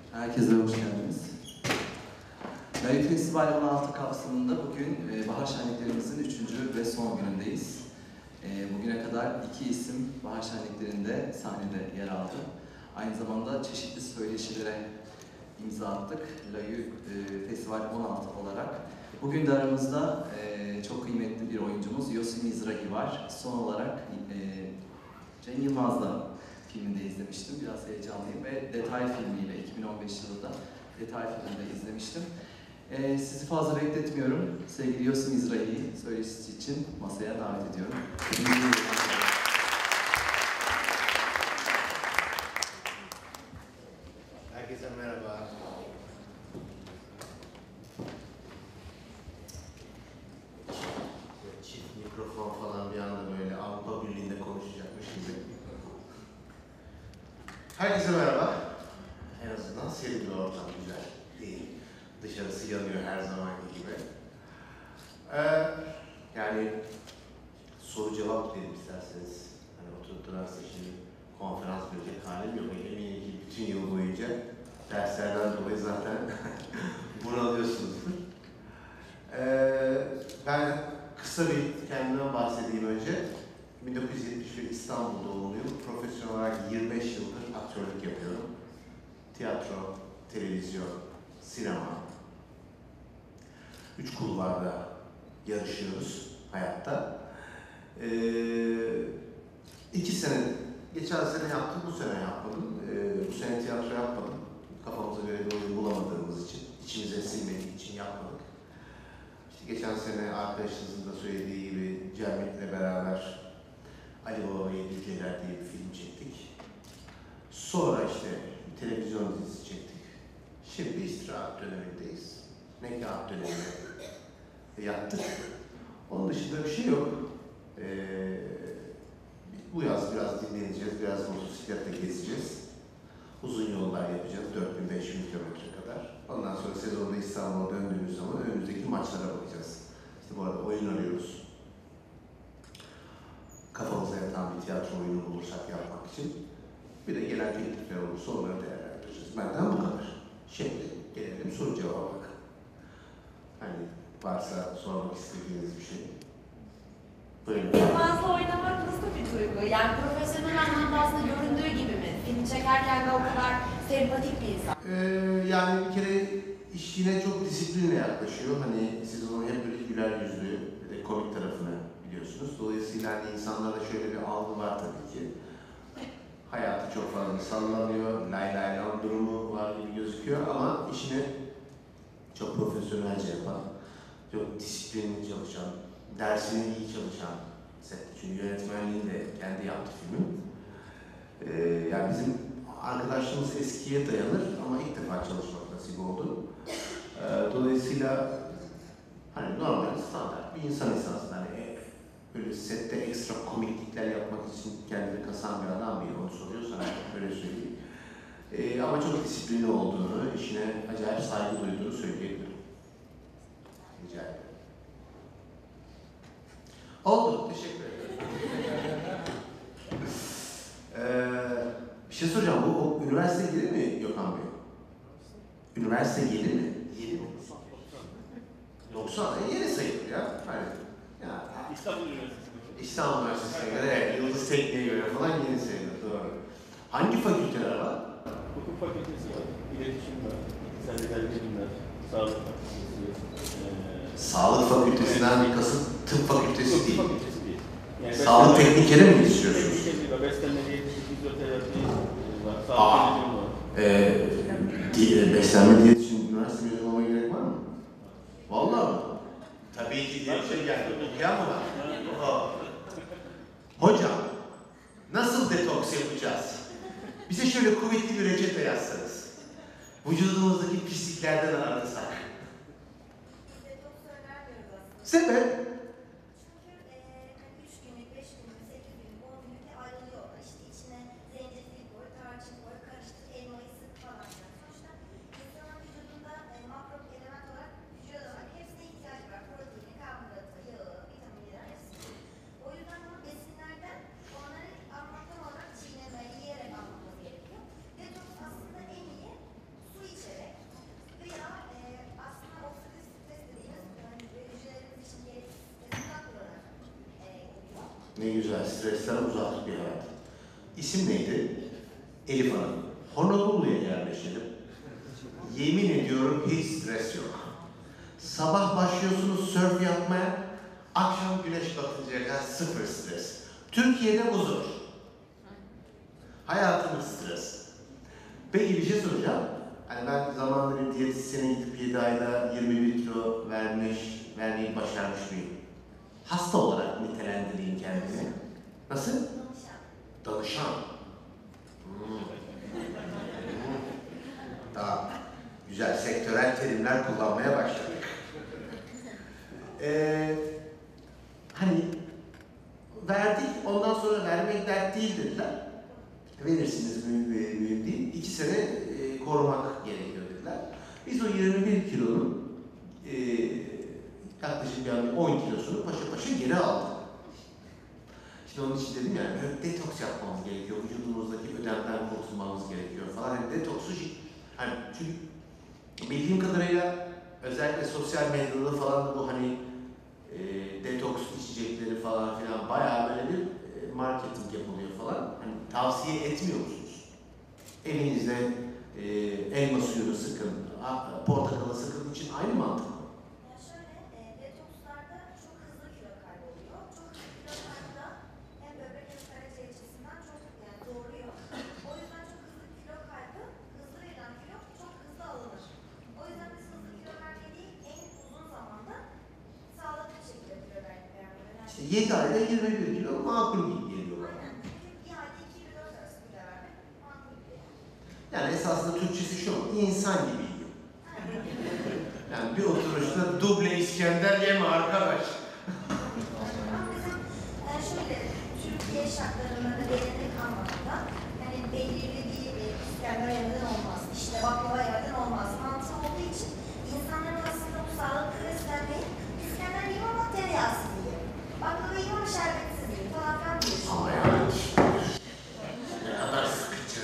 Herkese hoş geldiniz. Live Festival 16 kapsamında bugün Bahar Şenliklerimizin 3. ve son günündeyiz. Bugüne kadar 2 isim Bahar Şenliklerinde sahnede yer aldı. Aynı zamanda çeşitli söyleşilere imza attık. Live Festival 16 olarak. Bugün de aramızda çok kıymetli bir oyuncumuz Yosi Mizrahi var. Son olarak Cem Yılmaz'la filminde izlemiştim. Biraz heyecanlıyım ve Detay filmiyle 2015 yılında Detay filminde izlemiştim. Sizi fazla bekletmiyorum. Sevgili Yosi Mizrahi'yi söyleşisi için masaya davet ediyorum. Herkese merhaba. Çift mikrofon falan bir anda böyle Avrupa Birliği'nde konuşacakmış gibi. Herkese merhaba. En azından serin bir ortam, güzel değil. Dışarısı yanıyor her zamanki gibi. Yani soru cevap dedim isterseniz. Hani oturttularsa şimdi konferans verecek halim yok. Eminim ki bütün yıl boyunca derslerden dolayı zaten bunalıyorsunuzdur. Ben kısa bir kendimden bahsedeyim önce. 1971 İstanbul doğumluyum. Profesyonel olarak 25 yıldır aktörlük yapıyorum. Tiyatro, televizyon, sinema. 3 kulvarda yarışıyoruz hayatta. 2 sene, geçen sene yaptım, bu sene yapmadım. Bu sene tiyatro yapmadım. Kafamıza göre bir oyun bulamadığımız için, içimize sinmediği için yapmadık. İşte geçen sene arkadaşınızın da söylediği gibi Cemil'le beraber Ali Baba ve Yediceler diye bir film çektik. Sonra işte bir televizyon dizisi çektik. Şimdi istirahat dönemindeyiz. Nekâh dönemine yattık. Onun dışında bir şey yok. Bu yaz biraz dinleneceğiz, biraz motosikletle gezeceğiz. Uzun yollar yapacağız, 4000-5000 kilometre kadar. Ondan sonra sezonda İstanbul'a döndüğümüz zaman önümüzdeki maçlara bakacağız. İşte bu arada oyun arıyoruz. Kafamıza yatan bir tiyatro oyunu bulursak yapmak için. Bir de gelen teklifler olursa onları değerlendireceğiz. Benden bu kadar. Şimdi gelelim soru cevaba bak. Hani varsa sormak istediğiniz bir şey. Yılmaz'la oynamak nasıl bir duygu? Yani profesyonel anlamda aslında göründüğü gibi mi? Film çekerken de o kadar sempatik bir insan. Yani bir kere işine çok disiplinle yaklaşıyor. Hani siz onu hep böyle güler yüzlü ve komik tarafını biliyorsunuz. Dolayısıyla hani insanlarda şöyle bir algı var tabii ki. Hayatı çok fazla sallanıyor, lay lay lan durumu var gibi gözüküyor ama işini çok profesyonelce yapan, çok disiplinli çalışan, dersini iyi çalışan set. Çünkü yönetmenliğini de kendi yaptı filmin. Yani bizim arkadaşlığımız eskiye dayanır ama ilk defa çalışmak nasip oldu. Dolayısıyla hani normal, standart bir insan aslında. Hani böyle sette ekstra komiklikler yapmak için kendini kasan bir adam değil, onu soruyorsan öyle söyleyeyim. Ama çok disiplinli olduğunu, işine acayip saygı duyduğunu söyleyebilirim. Rica ederim. Oldu, teşekkür ederim. Bir şey soracağım, bu üniversite gelir mi Gökhan Bey? Üniversite gelir mi? Yeni mi? 90, yeni sayılır ya. Hani, ya. İstanbul Üniversitesi. İstanbul Üniversitesi'ne göre, evet, Yıldız Tekniğe göre falan yeni sayılır, doğru. Hangi fakülteler var? Hukuk fakültesi var, iletişim var, sendikal bilimler, sağlık fakültesi. Sağlık fakültesinden kasıt tıp fakültesi değil. Tıp fakültesi değil. Yani Sağlık teknikeri mi istiyorsunuz? Teknikeri var, beslenme, diyetetik, fizyoterapi var, sağlık bilim var. Beslenme diyetisyen üniversite mezunu olmaya gerek var mı? Vallahi mi? Tabii ki diye bir şey geldi. Okuyan mı var? Hocam, nasıl detoks yapacağız? Bize şöyle kuvvetli bir reçete yazsanız. Vücudumuzdaki pisliklerden arınsak. Detoks önermiyoruz aslında. Sebep? Çünkü 3 günlük, 5 günlük, 8 günlük, 10 günlük ayrılıyorlar. İşte içine zencefil koy, tarçın koy, karıştır, elmayı sık falan. Sonuçta insanın vücudunda makro element olarak, vücut olarak hepsine ihtiyacı var. Proteini, karbonhidratı, yağı, vitaminler hepsi. O yüzden bunu besinlerden onları anlamlı olarak çiğneme, yiyerek almamız gerekiyor. Detoks aslında en iyi su Ne güzel, stresten uzak bir hayat. İsim neydi? Elif Hanım. Honolulu'ya yerleşelim. Yemin ediyorum hiç stres yok. Sabah başlıyorsunuz sörf yapmaya, akşam güneş batıncaya kadar sıfır stres. Türkiye'de huzur. Hayatımız stres. Peki bir şey soracağım. Hani ben zamanında bir diyetisyene gidip 7 ayda 21 kilo vermeyi başarmış mıyım? Hasta olarak nitelendireyim kendimi. Nasıl? Danışan. Daha güzel sektörel terimler kullanmaya başladık. Hani verdik, ondan sonra vermek dert değil dediler. Verirsiniz, mühim değil. 2 sene korumak gerekiyor dediler. Biz o 21 kilonun yaklaşık yani 10 kilosunu paşa paşa geri aldık. İşte onun için dedim yani detoks yapmamız gerekiyor, vücudumuzdaki ödemden kurtulmamız gerekiyor falan. Yani detoksu, hani çünkü bildiğim kadarıyla özellikle sosyal medyada falan da bu hani detoks içecekleri falan filan bayağı böyle bir marketing yapılıyor falan. Hani tavsiye etmiyor musunuz? Evinizde elma suyunu sıkın, portakalı sıkın için aynı mantık mı? Ya şöyle, detokslarda çok hızlı kilo kaybı oluyor. Çok hızlı kilo kaybı da hem böbrek hem karaciğer açısından çok yani doğuruyor. O yüzden çok hızlı kilo kaybı, hızlı verilen kilo çok hızlı alınır. O yüzden biz hızlı kilo vermeyi değil, en uzun zamanda sağlıklı bir şekilde kilo vermeyi önemli. İşte 7 ayda 21 kilo makul gibi geliyor bana. Aynen. Çünkü bir ayda 2-4 arası kilo vermek makul bir şey. Yani esasında Türkçesi şu, insan gibi yiyor. Yani bir oturuşta duble İskender yeme arkadaş. Ama mesela şöyle, Türkiye şartlarında da denedik anlamında, yani belirli bir İskender yemeden olmaz, işte baklava yemeden olmaz mantığı olduğu için insanların aslında bu sağlıklı beslenmeyi İskender yiyeyim ama tereyağsız yiyeyim, baklava yiyeyim ama şerbetsiz yiyeyim falan filan diye Ama düşünüyor. yani ne kadar sıkıcı.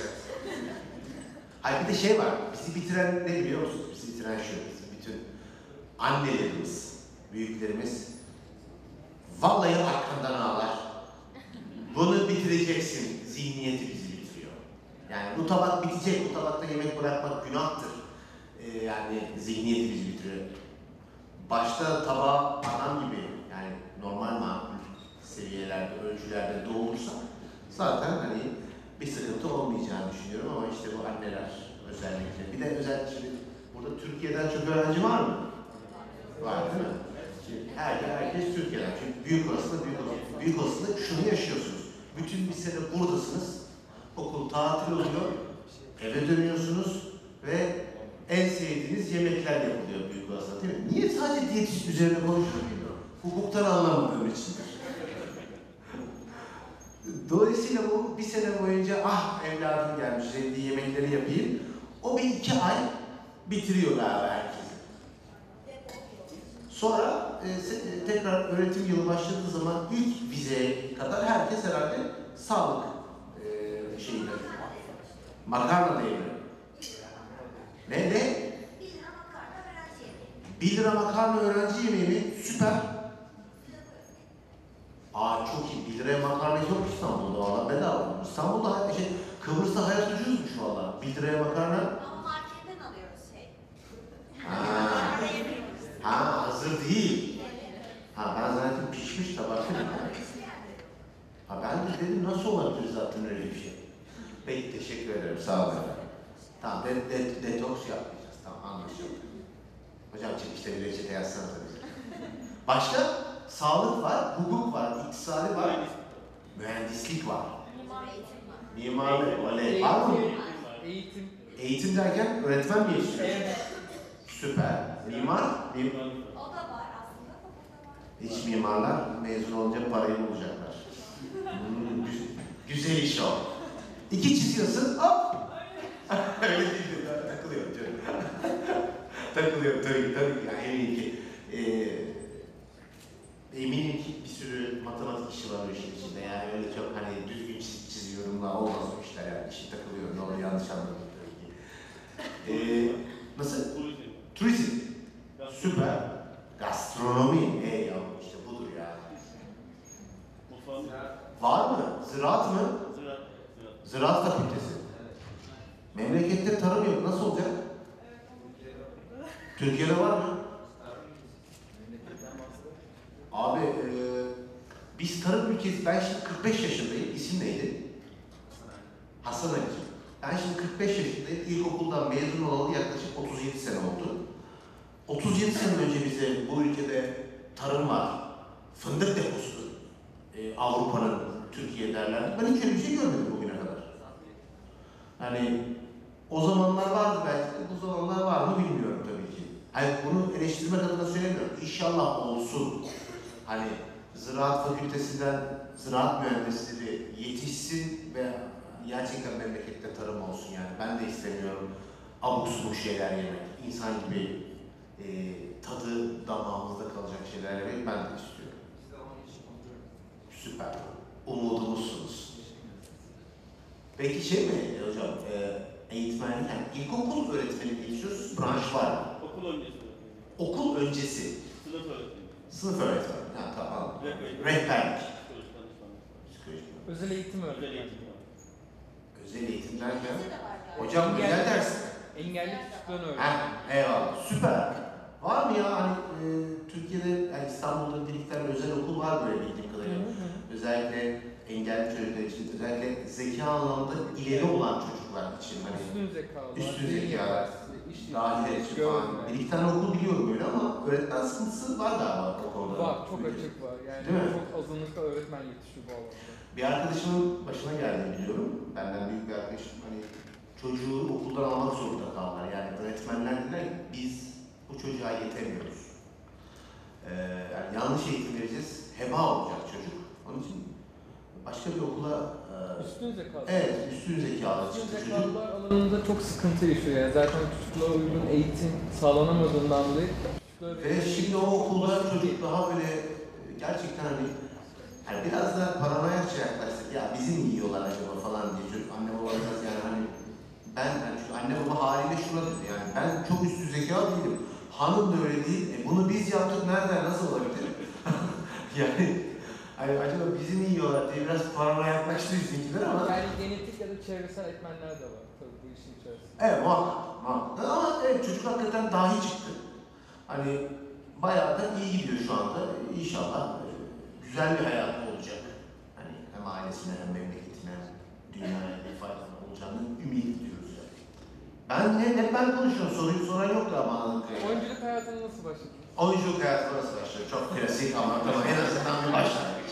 Hayır bir de şey var, bizi bitiren ne biliyor musunuz? Bizi bitiren şu, bizim bütün annelerimiz, büyüklerimiz vallahi arkandan ağlar. Bunu bitireceksin zihniyeti bizi bitiriyor. Yani bu tabak bitecek, bu tabakta yemek bırakmak günahtır. Yani zihniyeti bizi bitiriyor. Başta tabağı adam gibi yani normal makul seviyelerde, ölçülerde doldursak zaten hani bir sıkıntı olmayacağını düşünüyorum ama işte bu anneler özellikle. Bir de özellikle şimdi burada Türkiye'den çok öğrenci var mı? Var değil mi? Herkes Türkiye'den. Çünkü büyük olasılıkla şunu yaşıyorsunuz. Bütün bir sene buradasınız. Okul tatil oluyor. Eve dönüyorsunuz ve en sevdiğiniz yemekler yapılıyor büyük olasılıkla değil mi? Niye sadece diyetisyen üzerine konuşuyorum bilmiyorum. Hukuktan anlamadığım içindir. Dolayısıyla bu bir sene boyunca ah evladım gelmiş sevdiği yemekleri yapayım. O bir 2 ay bitiriyor galiba herkesi. Sonra tekrar öğretim yılı başladığı zaman ilk vizeye kadar herkes herhalde sağlık şeyinde. Makarna değil mi? Ne? 1 lira makarna öğrenci yemeği. 1 lira makarna öğrenci yemeği mi? Süper. Çok iyi. 1 liraya makarna yok İstanbul'da valla bedava. İstanbul'da Kıbrıs'ta hayat ucuzmuş valla. 1 liraya makarna. Ama marketten alıyoruz şey. Hazır değil. Ben zaten pişmiş tabak. Ben de dedim nasıl olabilir zaten öyle bir şey. Peki teşekkür ederim. Sağ olun. Tamam detoks yapmayacağız. Tamam anlaşıldı. Hocam çıkışta bir reçete yazsana tabii. Başka? Sağlık var, hukuk var, iktisadi var, mühendislik var. Mimarlık, oley. Var mı? Eğitim. Eğitim derken öğretmen mi yetiştiriyor? Evet. Süper. Mimar? O da var aslında, o da var. Hiç mimarlar mezun olunca parayı bulacaklar. Güzel iş o. 2 çiziyorsun, hop! Öyle değil de takılıyorum canım. Takılıyorum tabii yani eminim ki. Eminim ki bir sürü matematik işi var o işin içinde yani öyle çok hani düzgün çiziyorum da olmaz o işler yani işi takılıyorum ne olur yanlış anladım tabii ki. Nasıl? Turizm. Süper. Gastronomi. Ya işte budur ya. Mutfağın Türkiye'de var mı? Abi biz tarım ülkesi, ben şimdi 45 yaşındayım, isim neydi? Hasan Ali. Ben şimdi 45 yaşındayım, ilkokuldan mezun olalı yaklaşık 37 sene oldu. 37 sene önce bize bu ülkede tarım var, fındık deposu, Avrupa'nın Türkiye derlerdi. Ben hiç öyle bir şey görmedim bugüne kadar. Yani o zamanlar vardı belki de, bu zamanlar var mı bilmiyorum tabii ki. Hayır, bunu eleştirmek adına söylemiyorum. İnşallah olsun. Hani ziraat fakültesinden ziraat mühendisleri yetişsin ve gerçekten memlekette tarım olsun yani. Ben de istemiyorum abuk subuk şeyler yemek. İnsan gibi tadı damağımızda kalacak şeyler yemek ben de istiyorum. Süper. Umudumuzsunuz. Peki şey mi hocam, eğitmenlik, yani ilkokul öğretmeni geçiyorsunuz, branş var mı? Okul öncesi. Okul öncesi. Sınıf öğretmeni. Sınıf öğretmeni. Ha tamam. Rehberlik. Rehberlik. Psikolojik danışmanlık. Psikolojik. Özel eğitim Özel öğretmeni. eğitim var. Özel eğitim derken? Bizde de var galiba. Hocam güzel ders. Engelli küçüklüğün öğretmeni. Ha, eyvallah. Süper. Var mı ya hani Türkiye'de, yani İstanbul'da Dilikler özel okul var böyle bildiğim kadarıyla. Özellikle engelli çocuklar için, özellikle zeka anlamında ileri olan çocuklar için hani Üstün zekalar, üstün beyin zekalar, yetersizliği, iş dahiler yeteneği, için falan. görme. Bir iki tane okul biliyorum böyle ama öğretmen sıkıntısı var galiba o konuda. Var, çok açık var. Yani Değil mi? çok azınlıkla öğretmen yetişiyor bu alanda. Bir arkadaşımın başına geldi biliyorum. Benden büyük bir arkadaşım hani çocuğu okuldan almak zorunda kaldılar. Yani öğretmenler dediler ki biz bu çocuğa yetemiyoruz. Yani yanlış eğitim vereceğiz, heba olacak çocuk. Onun için başka bir okula Üstün zekalar. evet, üstün zekalı Üstün çıktı çocuk. zekalar alanında çok sıkıntı yaşıyor. Yani zaten çocuklara uygun eğitim sağlanamadığından dolayı çocuklara Ve şimdi o okulda çocuk daha böyle gerçekten hani biraz da paranoyakça yaklaştık. Ya bizi mi yiyorlar acaba falan diye çocuk anne baba biraz yani hani ben hani şu anne baba haliyle şuna dedi yani ben çok üstün zeka değilim. Hanım da öyle değil. Bunu biz yaptık nereden nasıl olabilir? Yani hani acaba bizi mi yiyorlar diye biraz paranoya yaklaştı bizimkiler ama yani genetik ya da çevresel etmenler de var tabii bu işin içerisinde. evet muhakkak. Ama evet çocuk hakikaten dahi çıktı. Hani bayağı da iyi gidiyor şu anda. İnşallah güzel bir hayatı olacak. Hani hem ailesine hem memleketine, dünyaya bir faydalı olacağını ümit ediyoruz yani. Hep ben konuşuyorum. Soruyu soran yok da ama anladığım kadarıyla. Oyunculuk hayatına nasıl başladın? Oyunculuk hayatı nasıl başladı? Çok klasik ama tamam en azından bir başlangıç.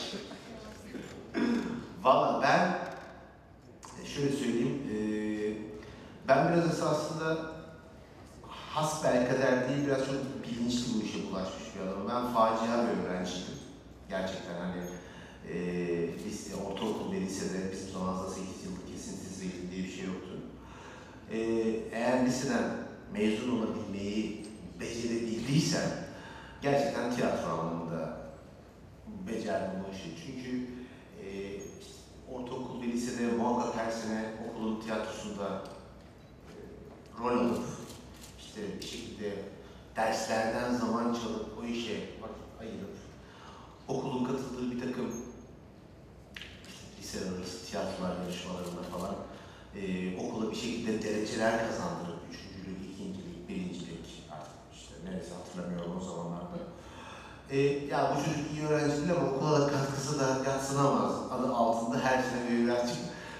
Valla ben şöyle söyleyeyim. Ben biraz esasında hasbelkader değil, biraz çok bilinçli bu işe bulaşmış bir adamım. Ben facia bir öğrenciydim. Gerçekten hani lise, ortaokul ve lisede bizim zamanımızda 8 yıllık kesintisiz eğitim diye bir şey yoktu. Eğer liseden mezun olabilmeyi becerebildiysen gerçekten tiyatro anlamında becerdim bu işi. Çünkü işte ortaokul ve lisede muhakkak her sene okulun tiyatrosunda rol alıp işte bir şekilde derslerden zaman çalıp o işe vakit ayırıp okulun katıldığı bir takım işte lise arası tiyatrolar yarışmalarında falan okula bir şekilde dereceler kazandırıp üçüncülük, ikincilik, birincilik artık işte neresi hatırlamıyorum o zamanlarda. Ya bu çocuk iyi öğrenci değil ama okula da katkısı da yadsınamaz adı altında her sene birazcık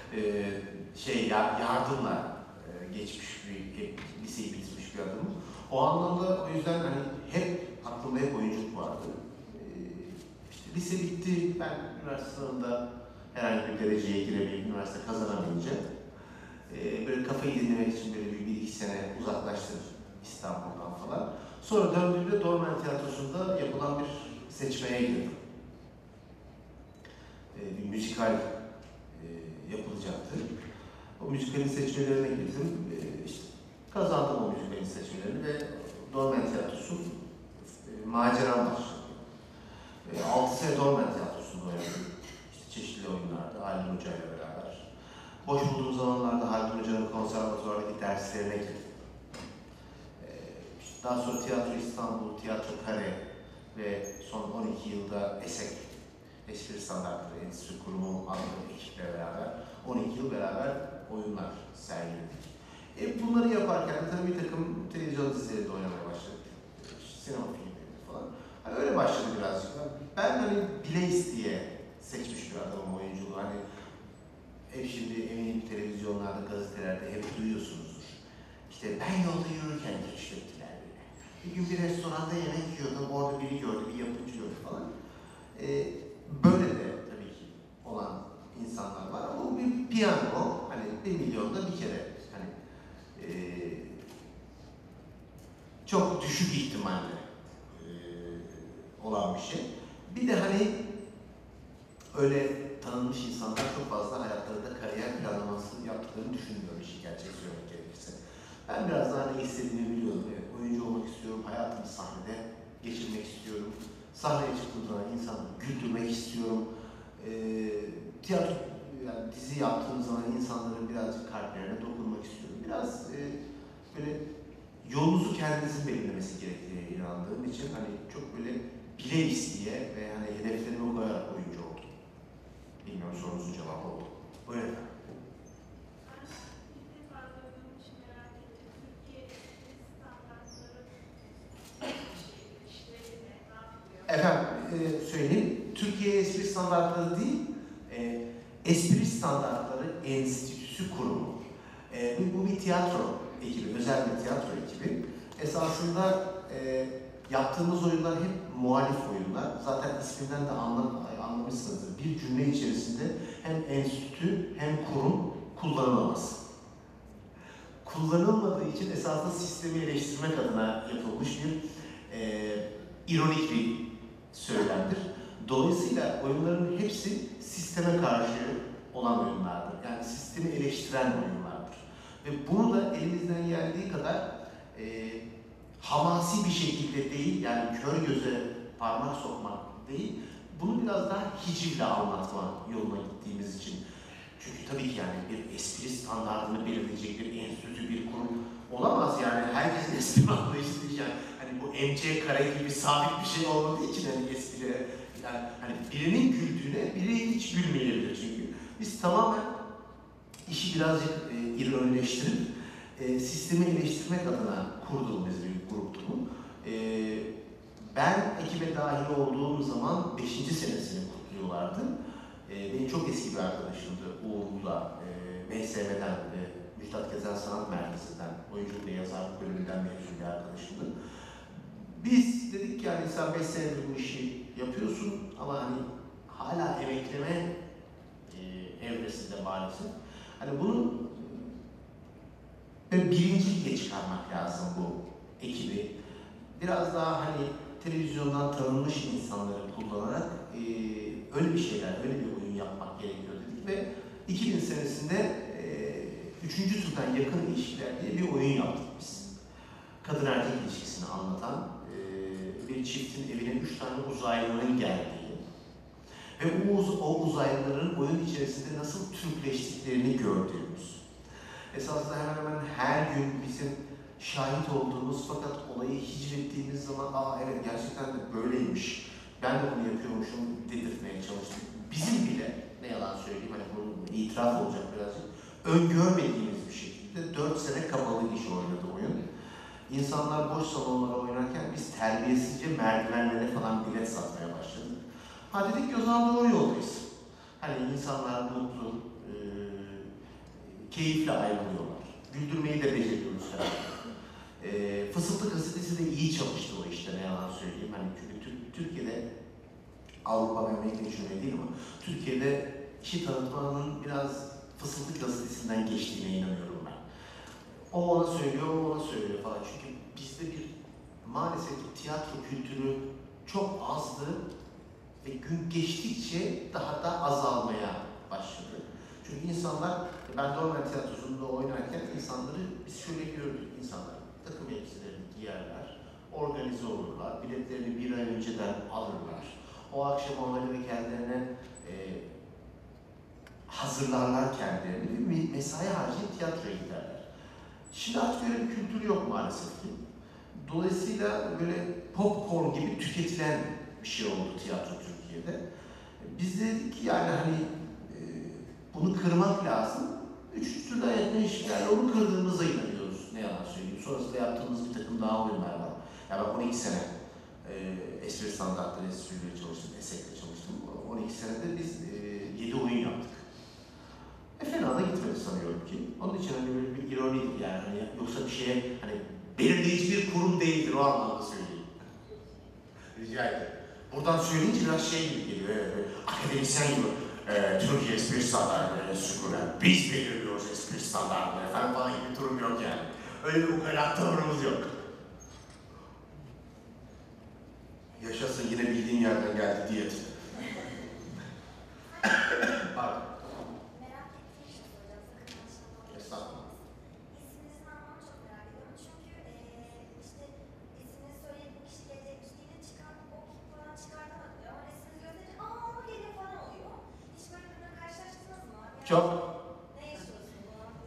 yardımla geçmiş bir liseyi bitirmiş bir adamım. O anlamda o yüzden hani hep aklımda hep oyunculuk vardı. İşte lise bitti, ben üniversite sınavında herhangi bir dereceye giremeyip üniversite kazanamayınca böyle kafayı dinlemek için böyle bir iki sene uzaklaştım İstanbul'dan falan. Sonra döndüğümde Dormen Tiyatrosu'nda yapılan bir seçmeye girdim. Bir müzikal yapılacaktı. O müzikalin seçmelerine girdim. İşte kazandım o müzikalin seçmelerini ve Dormen Tiyatrosu maceram başladı. 6 sene Dormen Tiyatrosu'nda oynadım. İşte çeşitli oyunlarda Haldun Hoca ile beraber. Boş bulduğum zamanlarda Haldun Hoca'nın konservatuvardaki derslerine girdim. Daha sonra Tiyatro İstanbul, Tiyatro Kare ve son 12 yılda ESEK, Espri Standartları Endüstri Kurumu adlı ekiple beraber 12 yıl beraber oyunlar sergiledik. Bunları yaparken de tabii bir takım televizyon dizilerinde oynamaya başladık. ben yolda yürürken keşfettiler beni. Bir gün bir restoranda yemek yiyordum, orada biri gördü, bir yapımcı gördü falan. Böyle de tabii ki olan insanlar var ama bu bir piyango, hani 1 milyonda bir kere hani çok düşük ihtimalle olan bir şey. Bir de hani öyle tanınmış insanlar çok fazla hayatlarında kariyer planlaması yaptıklarını düşünmüyorum işi gerçek söylemek gerekirse. Ben biraz daha ne istediğimi biliyorum. Evet, oyuncu olmak istiyorum, hayatımı sahnede geçirmek istiyorum. Sahneye çıktığım zaman insanları güldürmek istiyorum. Tiyatro, yani dizi yaptığım zaman insanların birazcık kalplerine dokunmak istiyorum. Biraz böyle yolunuzu kendinizin belirlemesi gerektiğine inandığım için hani çok böyle bile isteye ve hani hedeflerimi koyarak oyuncu oldum. Bilmiyorum sorunuzun cevabı oldu. Buyurun efendim. Efendim söyleyeyim, Türkiye Espri Standartları değil, Espri Standartları Enstitüsü kurumu. Bu bir tiyatro ekibi, özel bir tiyatro ekibi. Esasında yaptığımız oyunlar hep muhalif oyunlar. Zaten isminden de anlamışsınızdır. Bir cümle içerisinde hem enstitü hem kurum kullanılamaz. Kullanılmadığı için esasında sistemi eleştirmek adına yapılmış bir ironik bir söylemdir. Dolayısıyla oyunların hepsi sisteme karşı olan oyunlardır. Yani sistemi eleştiren oyunlardır. Ve bunu da elimizden geldiği kadar hamasi bir şekilde değil, yani kör göze parmak sokmak değil, bunu biraz daha hicivle anlatma yoluna gittiğimiz için. Çünkü tabii ki yani bir espri standartını belirleyecek bir enstitü, bir kurum olamaz yani. Herkesin espri anlayışı değil yani. Hani bu MC kare gibi sabit bir şey olmadığı için hani espriye, yani hani birinin güldüğüne biri hiç gülmeyebilir çünkü. Biz tamamen işi birazcık ironileştirip sistemi eleştirmek adına kurduğumuz bir gruptu bu. Ben ekibe dahil olduğum zaman 5. senesini kutluyorlardı. Benim çok eski bir arkadaşımdı Uğur'la, MSM'den, Müjdat Gezen Sanat Merkezi'nden, oyunculuk ve yazarlık bölümünden mezun bir arkadaşımdı. Biz dedik ki yani sen 5 senedir bu işi yapıyorsun ama hani hala emekleme evresinde maalesef. Hani bunun birinci lige çıkarmak lazım bu ekibi. Biraz daha hani televizyondan tanınmış insanları kullanarak öyle bir şeyler, öyle bir oyun yapmak gerekiyor dedik ve 2000 senesinde 3. türden yakın ilişkiler diye bir oyun yaptık biz. Kadın erkek ilişkisini anlatan bir çiftin evine 3 tane uzaylının geldiği ve o uzaylıların oyun içerisinde nasıl Türkleştiklerini gördüğümüz. Esasında hemen hemen her gün bizim şahit olduğumuz fakat olayı hicvettiğimiz zaman evet gerçekten de böyleymiş, ben de bunu yapıyormuşum dedirtmeye çalıştık. Bizim bile, ne yalan söyleyeyim hani bunun itiraf olacak birazcık, öngörmediğimiz bir şekilde 4 sene kapalı iş oynadı oyun. İnsanlar boş salonlara oynarken biz terbiyesizce merdivenlere falan bilet satmaya başladık. Dedik ki o zaman doğru yoldayız. Hani insanlar mutlu, keyifle ayrılıyorlar. Güldürmeyi de beceriyoruz herhalde. Fısıltı gazetesi de iyi çalıştı o işte, ne yalan söyleyeyim. Hani çünkü Türkiye'de, Avrupa ve Amerika için öyle değil ama Türkiye'de işi tanıtmanın biraz Fısıltı gazetesinden geçtiğine inanıyorum ben. O ona söylüyor, o ona söylüyor falan. Çünkü bizde bir maalesef tiyatro kültürü çok azdı ve gün geçtikçe daha da azalmaya başladı. Çünkü insanlar, ben normal tiyatrosunda oynarken insanları biz şöyle gördük, insanlar takım elbiselerini giyerler, organize olurlar, biletlerini bir ay önceden alırlar. O akşam onları ve kendilerine hazırlarlar kendilerini, bir mesai harcayıp tiyatroya giderler. Şimdi artık öyle bir kültür yok maalesef ki. Dolayısıyla böyle popcorn gibi tüketilen bir şey oldu tiyatro Türkiye'de. Biz dedik ki yani hani bunu kırmak lazım. 3 türden yakın ilişkilerle onu kırdığımıza inanıyoruz, ne yalan söyleyeyim. Sonrasında yaptığımız bir takım daha oyunlar var. Yani ben 12 sene espri standartları, espriyle çalıştım, ESEK'le çalıştım. 12 senede biz 7 oyun yaptık. Fena anlamına gitmedi sanıyorum ki. Onun için hani böyle bir ironidir yani. Hani yoksa bir şeye hani belirleyici bir kurum değildir o anlamda söyleyeyim. Rica ederim. Buradan söyleyince biraz şey gibi geliyor, evet, akademisyen gibi. Türkiye espri standartlarına sükunen, biz belirliyoruz espri standartları falan gibi bir durum yok yani. Öyle bir ukala tavrımız yok. Yaşasın yine bildiğin yerden geldi diyet. Pardon. Merak ettiğim şey soracağım. Sakın yanlış Estağfurullah. İsminizin anlamını çok merak ediyorum. Çünkü işte ismini söylediğim kişi gelecekmiş diye çıkan o kim falan çıkartamadım diyor. Ama resminizi gösterince aa o geliyor falan oluyor. Hiç böyle bir karşılaştınız mı? Yani Çok. Ne yaşıyorsunuz bu an?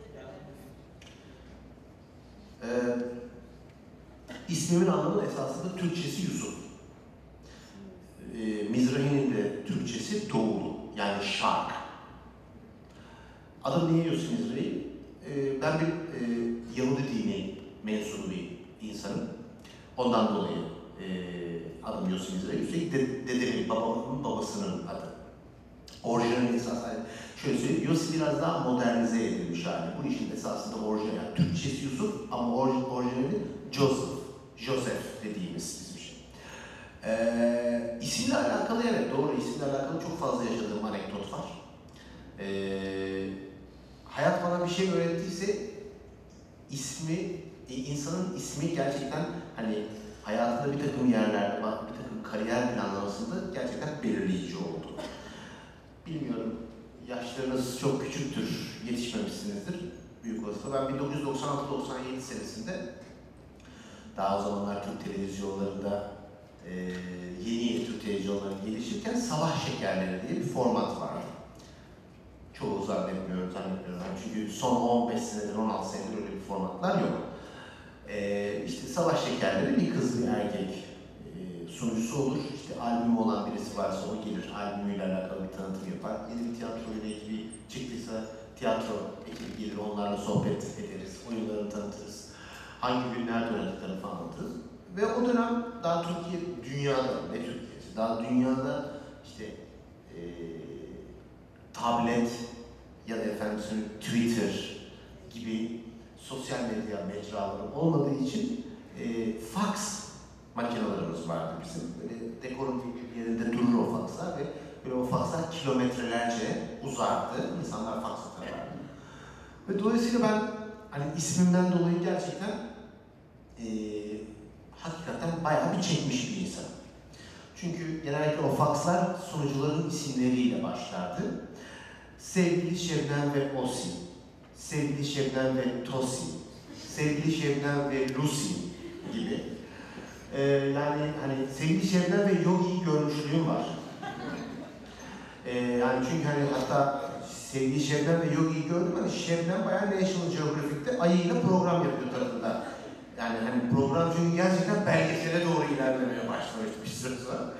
İsmimin anlamı esasında Türkçesi Yusuf. Mizrahi'nin de Türkçesi Doğulu, yani şark. Adım niye Yusuf Mizrahi? Ben bir Yahudi dini mensubu bir insanım. Ondan dolayı adım Yusuf Mizrahi. Üstelik dedemin, babamın babasının adı. Orijinal esas, şöyle söyleyeyim, Yusuf biraz daha modernize edilmiş hali. Bu işin esasında orijinal, yani Türkçesi Yusuf ama orijinali Joseph dediğimiz bizim şey. İsimle alakalı, evet doğru, isimle alakalı çok fazla yaşadığım anekdot var. Hayat bana bir şey öğrettiyse insanın ismi gerçekten hani hayatında bir takım yerlerde, bir takım kariyer planlamasında gerçekten belirleyici oldu. Bilmiyorum, yaşlarınız çok küçüktür, yetişmemişsinizdir büyük olasılıkla. Ben 1996-97 senesinde daha o zamanlar Türk televizyonlarında yeni Türk televizyonları gelişirken Sabah Şekerleri diye bir format vardı. Çoğu zannetmiyorum. Çünkü son 15 senedir, 16 senedir öyle bir formatlar yok. İşte Sabah Şekerleri bir kız bir erkek sunucusu olur. İşte albümü olan birisi varsa o gelir, albümüyle alakalı bir tanıtım yapar. Yeni bir tiyatro ile ilgili çıktıysa tiyatro ekibi gelir, onlarla sohbet ederiz, oyunlarını tanıtırız. Hangi günlerde oynadıklarını falan anlatırız. Ve o dönem daha Türkiye, dünyada, ne Türkiye'si, daha dünyada işte tablet ya da efendim Twitter gibi sosyal medya mecraları olmadığı için fax makinelerimiz vardı bizim. Böyle dekorun bir yerinde durur o fakslar ve böyle o fakslar kilometrelerce uzardı. İnsanlar faks atarlardı. Ve dolayısıyla ben hani ismimden dolayı gerçekten hakikaten bayağı bir çekmiş bir insanım. Çünkü genellikle o fakslar sunucuların isimleriyle başlardı. Sevgili Şebnem ve Osi, sevgili Şebnem ve Tosi, sevgili Şebnem ve Lucy gibi. Yani hani sevgili Şebnem ve Yogi'yi görmüşlüğüm var. Yani çünkü hani hatta sevgili Şebnem ve Yogi'yi gördüm, hani Şebnem bayağı National Geographic'te ayıyla program yapıyor tarafında. Yani hani program çünkü gerçekten belgesele doğru ilerlemeye başlamış bir süre sonra.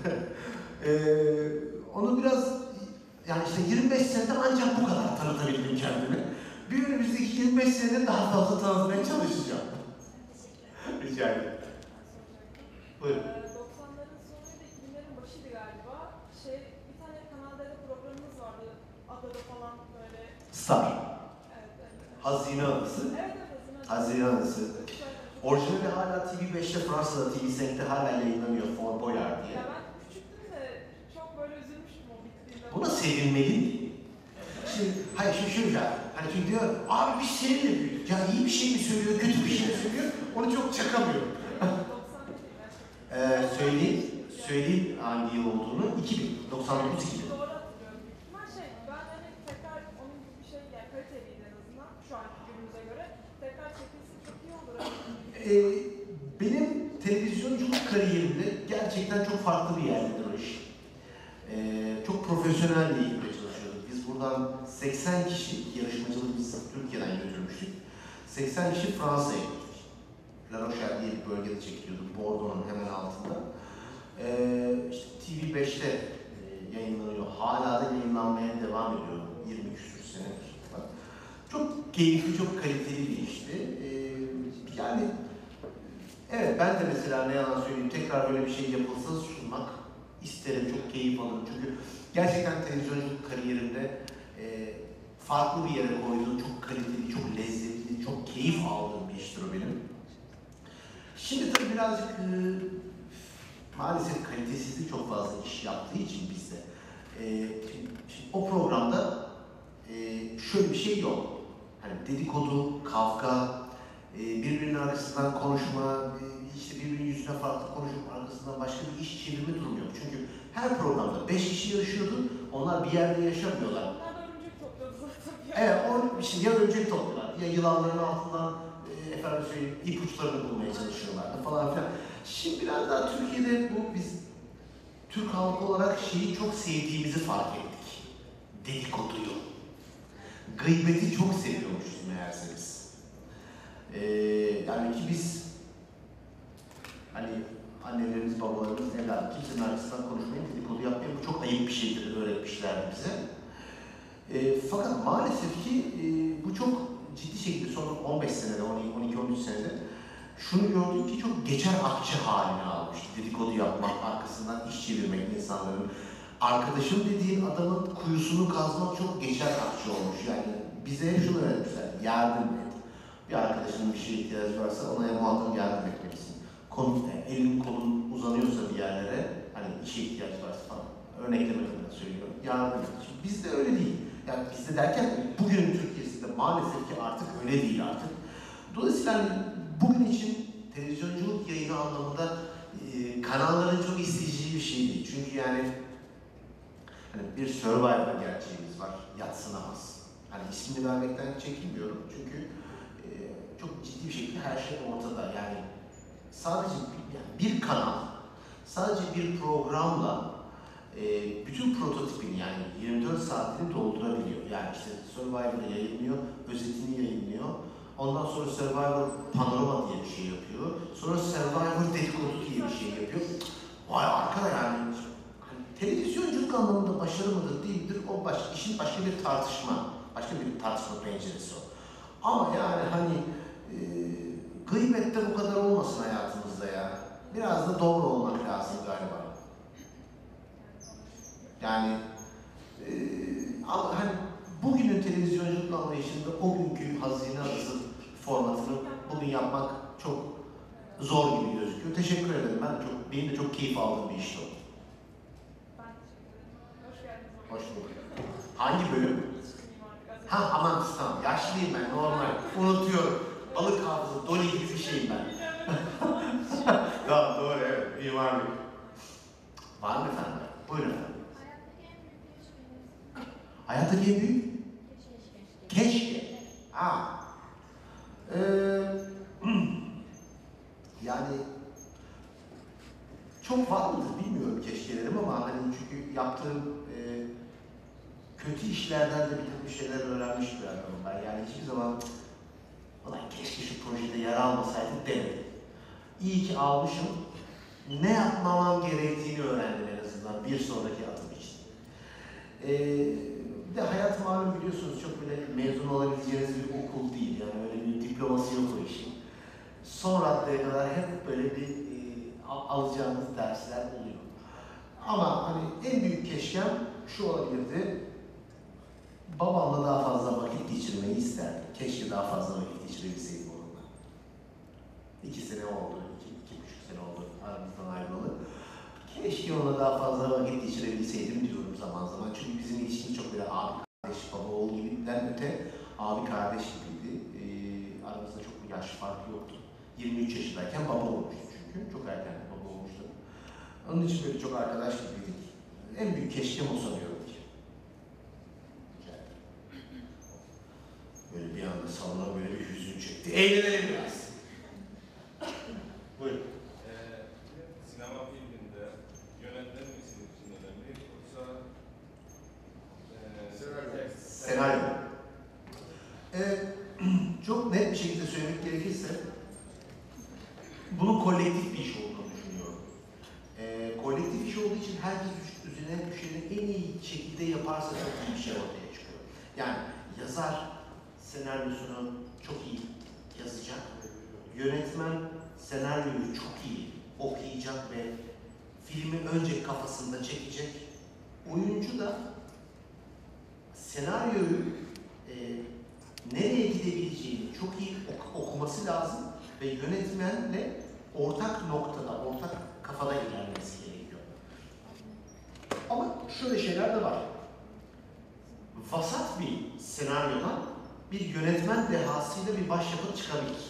Onu biraz, yani işte 25 senede ancak bu kadar tanıtabildim kendimi. Bir önümüzdeki 25 senede daha fazla tanıtmaya çalışacağım. Rica ederim. Buyurun. 90'ların sonuyla 2000'lerin başıydı galiba. Bir tane Kanal D'de programımız vardı. Adada falan böyle. Star. Evet. Hazine Adası. Evet, Hazine Adası. Orijinali hala TV5'te, Fransa'da TV5'te hala yayınlanıyor, Fort Boyard diye. Ya ben küçüktüm de çok böyle üzülmüştüm o bittiğinde. Buna sevinmeli. Şimdi, hayır şöyle ya, hani çünkü diyor, abi biz seninle büyüdük. Ya iyi bir şey mi söylüyor, kötü bir şey mi söylüyor, onu çok çakamıyorum. Söyleyeyim hangi yıl olduğunu, 2000, 99-2000. Doğru hatırlıyorum. Ben hani tekrar onun gibi bir şey, yani kaliteliydi en azından şu anki günümüze göre. Tekrar çekilsin çok iyi olur. Benim televizyonculuk kariyerimde gerçekten çok farklı bir yerdedir o iş. Çok profesyonel bir ekiple çalışıyorduk. Biz buradan 80 kişi, yarışmacılığı biz Türkiye'den götürmüştük. 80 kişi Fransa'ya gittik. La Rochelle diye bir bölgede çekiliyorduk, Bordeaux'un hemen altında. İşte TV5'te yayınlanıyor, hala da yayınlanmaya devam ediyor 20 küsur senedir. Çok keyifli, çok kaliteli bir işti. Yani evet, ben de mesela ne yalan söyleyeyim, tekrar böyle bir şey yapılsa sunmak isterim, çok keyif alırım. Çünkü gerçekten televizyonculuk kariyerimde farklı bir yere koyduğum, çok kaliteli, çok lezzetli, çok keyif aldığım bir iştir o benim. Şimdi tabii birazcık maalesef kalitesizlik çok fazla iş yaptığı için bizde. Şimdi o programda şöyle bir şey yok. Hani dedikodu, kavga, birbirinin arasından konuşma, işte birbirinin yüzüne farklı konuşup arkasından başka bir iş çevirme durumu yok. Çünkü her programda 5 kişi yarışıyordu, onlar bir yerde yaşamıyorlar. Onlar da örümcek topluyordu zaten. Evet, ya örümcek topluyorlar, ya yılanların altından ipuçlarını bulmaya çalışıyorlardı falan filan. Şimdi biraz daha Türkiye'de biz Türk halkı olarak şeyi çok sevdiğimizi fark ettik. Dedikoduyu. Gıybeti çok seviyormuşuz meğerse biz. Yani ki biz hani annelerimiz, babalarımız, evladım kimsenin arkasından konuşmayın, dedikodu yapmayın, bu çok ayıp bir şeydir öğretmişlerdi bize. Fakat maalesef ki bu çok ciddi şekilde son 15 senede, 12-13 senede şunu gördük ki çok geçer akçe halini almış. Dedikodu yapmak, arkasından iş çevirmek insanların. Arkadaşım dediğin adamın kuyusunu kazmak çok geçer akçe olmuş. Yani bize hep şunu öğretmişler, yardım et. Bir arkadaşının bir şeye ihtiyacı varsa ona muhakkak yardım etmelisin. Elin kolun uzanıyorsa bir yerlere, hani işe ihtiyacı varsa falan, örnekleme adına söylüyorum, yardım et. Şimdi bizde öyle değil. Yani bizde derken bugünün Türkiye'sinde maalesef ki artık öyle değil artık. Dolayısıyla hani bugün için televizyonculuk yayını anlamında kanalların çok isteyeceği bir şey değil. Çünkü yani hani bir Survivor gerçeğimiz var, yadsınamaz. Hani ismini vermekten çekinmiyorum çünkü çok ciddi bir şekilde her şey ortada. Yani sadece bir kanal, sadece bir programla bütün prototipini yani 24 saatini doldurabiliyor. Yani işte Survivor'ı yayınlıyor, özetini yayınlıyor. Ondan sonra Survivor Panorama diye bir şey yapıyor. Sonra Survivor Dedikodu diye bir şey yapıyor. Vay arkada yani. Hani televizyonculuk anlamında başarı mıdır değildir o işin başka bir tartışma. Başka bir tartışma penceresi o. Ama yani hani gıybette bu kadar olmasın hayatımızda ya. Biraz da doğru olmak lazım galiba. Yani ama hani bugünün televizyonculuk anlayışında o günkü Hazine Adası formatını bugün yapmak çok zor gibi gözüküyor. Teşekkür ederim. Benim de çok keyif aldığım bir işti o. Ben teşekkür ederim. Hoş geldiniz. Hoş bulduk. Hangi bölüm? Ha aman tamam. Yaşlıyım ben normal. Unutuyorum. Balık hafızı, Dolly gibi bir şeyim ben. Tamam doğru evet. Mimarlık. Var mı efendim? Buyurun efendim. Hayattaki en büyük? Keşke. Ha. Yani çok var mıdır bilmiyorum keşkelerim ama hani çünkü yaptığım kötü işlerden de bir takım şeyler öğrenmiş bir adamım ben. Yani hiçbir zaman ulan keşke şu projede yer almasaydık demedim. İyi ki almışım. Ne yapmamam gerektiğini öğrendim en azından bir sonraki adım için. Bir de hayat malum biliyorsunuz çok böyle mezun olabileceğiniz bir okul değil. Yani öyle bir diploması yok o işin. Son raddeye kadar hep böyle bir alacağınız dersler oluyor. Ama hani en büyük keşkem şu olabilirdi. Babamla daha fazla vakit geçirmeyi isterdim. Keşke daha fazla vakit geçirebilseydim onunla. 2 sene oldu, 2,5 sene oldu aramızdan ayrılalı. Keşke onunla daha fazla vakit geçirebilseydim diyorum zaman zaman. Çünkü bizim ilişkimiz çok böyle abi kardeş, baba oğul gibiden öte abi kardeş gibiydi. Aramızda çok bir yaş farkı yoktu. 23 yaşındayken baba olmuştu çünkü. Çok erken baba olmuştu. Onun için böyle çok arkadaş gibiydik. En büyük keşkem o sanıyorum ki. Böyle bir anda salona böyle bir hüzün çekti. Eğlenelim biraz. Buyurun. Sinema filminde yönetmen mi sizin için önemli yoksa Senaryo. Çok net bir şekilde söylemek gerekirse bunun kolektif bir iş olduğunu düşünüyorum. Kolektif iş olduğu için herkes üzerine düşeni en iyi şekilde yaparsa çok iyi bir şey ortaya çıkıyor. Yani yazar senaryosunu çok iyi yazacak, yönetmen senaryoyu çok iyi okuyacak ve filmi önce kafasında çekecek, oyuncu da senaryoyu nereye gidebileceğini çok iyi okuması lazım ve yönetmenle ortak noktada, ortak kafada ilerlemesi gerekiyor. Ama şöyle şeyler de var. Vasat bir senaryodan bir yönetmen dehasıyla bir başyapıt çıkabilir.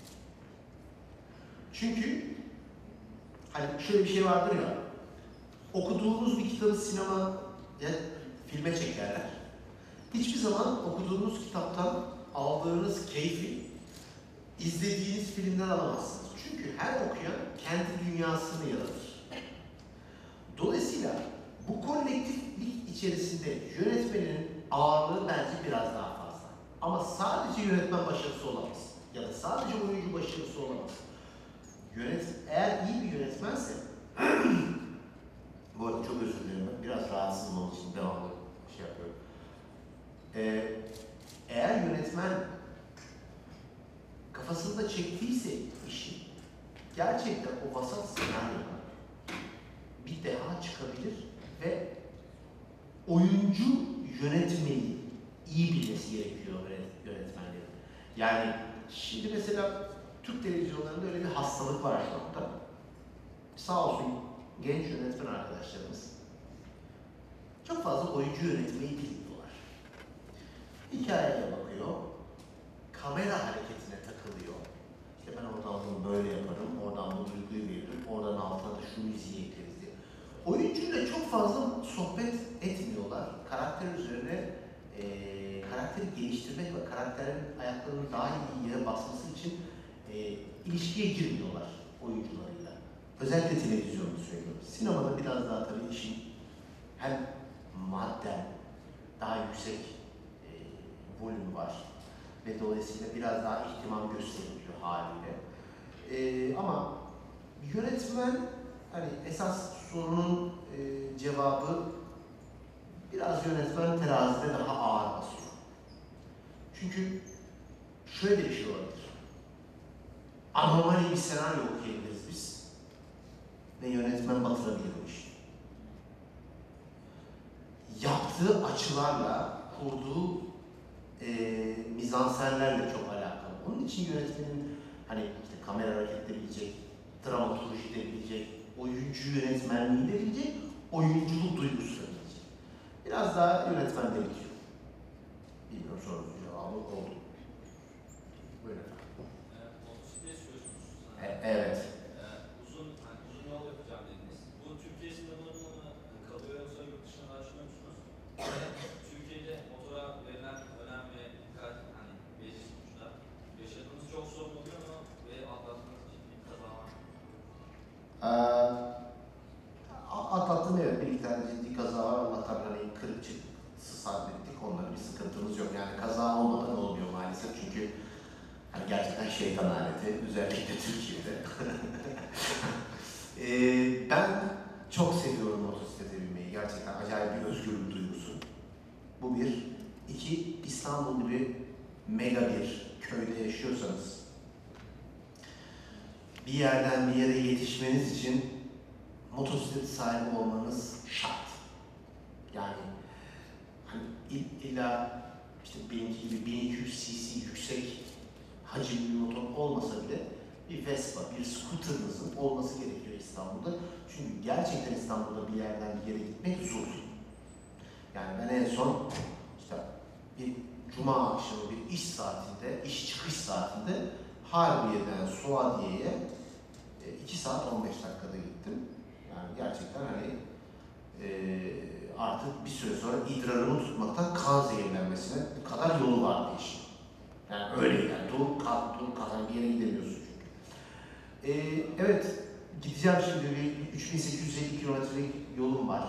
Çünkü hani şöyle bir şey vardır ya, okuduğunuz bir kitabı sinemaya, filme çekerler. Hiçbir zaman okuduğunuz kitaptan aldığınız keyfi izlediğiniz filmden alamazsınız. Çünkü her okuyan kendi dünyasını yaratır. Dolayısıyla bu kolektiflik içerisinde yönetmenin ağırlığı bence biraz daha fazla. Ama sadece yönetmen başarısı olamaz. Ya da sadece oyuncu başarısı olamaz. Eğer iyi bir yönetmense, bu arada çok özür dilerim, biraz rahatsızım onun için devamlı şey yapıyorum. Eğer yönetmen kafasında çektiyse işi, gerçekten o vasat senaryodan bir deha çıkabilir ve oyuncu yönetmeyi iyi bilmesi gerekiyor yönetmenlerin. Yani şimdi mesela Türk televizyonlarında öyle bir hastalık var şu anda. Sağ olsun genç yönetmen arkadaşlarımız çok fazla oyuncu yönetmeyi bilmiyorlar. Hikayeye bakıyor, kamera hareketine takılıyor. İşte ben oradan bunu böyle yaparım, oradan bu duyguyu veririm, oradan altına da şu müziği ekleriz diye. Oyuncuyla çok fazla sohbet etmiyorlar. Karakter üzerine karakteri geliştirmek ve karakterin ayaklarının daha iyi yere basması için ilişkiye girmiyorlar oyuncularıyla. Özellikle televizyonda söylüyorum. Sinemada biraz daha tabii işin hem madden daha yüksek volüm var ve dolayısıyla biraz daha ihtimam gösteriliyor haliyle. Ama yönetmen hani esas sorunun cevabı biraz yönetmen terazide daha ağır basıyor. Çünkü şöyle bir şey olabilir. Anormal bir senaryo okuyabiliriz biz ve yönetmen batırabilir bu işi. Yaptığı açılarla, kurduğu mizansenlerle çok alakalı. Onun için yönetmenin hani işte kamera hareketleri bilecek, dramaturji de bilecek, oyuncu yönetmenliği de bilecek, oyunculuk duygusu da bilecek. Biraz daha yönetmen de bitiyor. Bilmiyorum sorunun cevabı oldu. Buyurun efendim. Motosiklet sürüyorsunuz. Evet. Uzun yol yapacağım dediniz. Bu Türkiye sınırlarında mı kalıyor yoksa yurt dışına başlıyor musunuz? Türkiye'de motora verilen önem ve dikkat, hani belli sonuçta. Yaşadığınız çok sorun oluyor mu ve atlattığınız ciddi bir kaza var mı? Atlattım evet, bir iki tane ciddi kaza var. Allah'tan hani kırık çıktık, sabrettik, onların bir sıkıntımız yok. Yani kaza olmadan olmuyor maalesef çünkü hani gerçekten şeytan aleti, özellikle Türkiye'de. Ben çok seviyorum motosiklete binmeyi, gerçekten acayip bir özgürlük duygusu. Bu bir. İki, İstanbul gibi mega bir köyde yaşıyorsanız, bir yerden bir yere yetişmeniz için motosiklet sahibi olmanız şart. Yani hani illa işte benimki gibi 1200 cc yüksek hacimli bir motor olmasa bile bir Vespa, bir scooter'ınızın olması gerekiyor İstanbul'da. Çünkü gerçekten İstanbul'da bir yerden bir yere gitmek zor. Yani ben en son işte bir cuma akşamı bir iş saatinde, iş çıkış saatinde Harbiye'den Suadiye'ye 2 saat 15 dakikada gittim. Yani gerçekten hani artık bir süre sonra idrarımı tutmaktan kan zehirlenmesine kadar yolu vardı işin. Yani öyle yani dur kalk bir yere gidemiyorsun çünkü. Evet, gideceğim şimdi bir 3850 kilometrelik yolum var.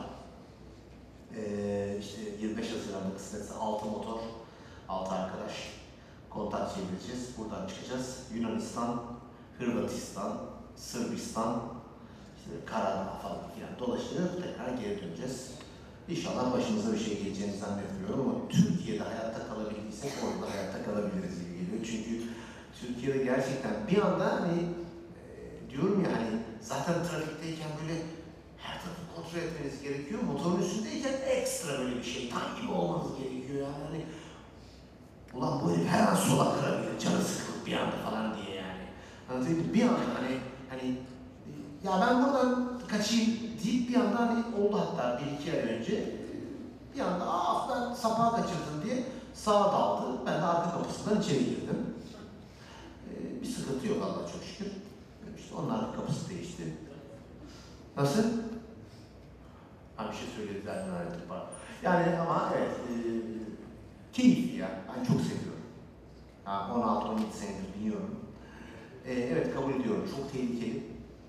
İşte 25 Haziran'da kısmetse 6 motor, 6 arkadaş kontak çevireceğiz. Buradan çıkacağız. Yunanistan, Hırvatistan, Sırbistan, işte Karadağ falan filan dolaşacağız. Tekrar geri döneceğiz. İnşallah başımıza bir şey geleceğini zannetmiyorum ama Türkiye'de hayatta kalabildiysek orada hayatta kalabiliriz gibi geliyor. Çünkü Türkiye'de gerçekten bir anda hani diyorum ya hani zaten trafikteyken böyle her tarafı kontrol etmeniz gerekiyor. Motorun üstündeyken ekstra böyle bir şeytan gibi olmanız gerekiyor yani. Hani Ulan bu herif her an sola kırabilir, canı sıkılıp bir anda falan diye yani. Anlatayım mı? Bir anda hani ya ben buradan kaçayım deyip bir anda hani oldu hatta 1-2 ay önce bir anda ben sapağı kaçırdım diye sağa daldı. Ben de arka kapısından içeri girdim. Bir sıkıntı yok Allah'a çok şükür. İşte onların kapısı değişti. Nasıl? Bir şey söylediler öğrendim var. Yani ama evet, keyifli ya. Ben çok seviyorum. 16-17 senedir biniyorum. Evet kabul ediyorum. Çok tehlikeli.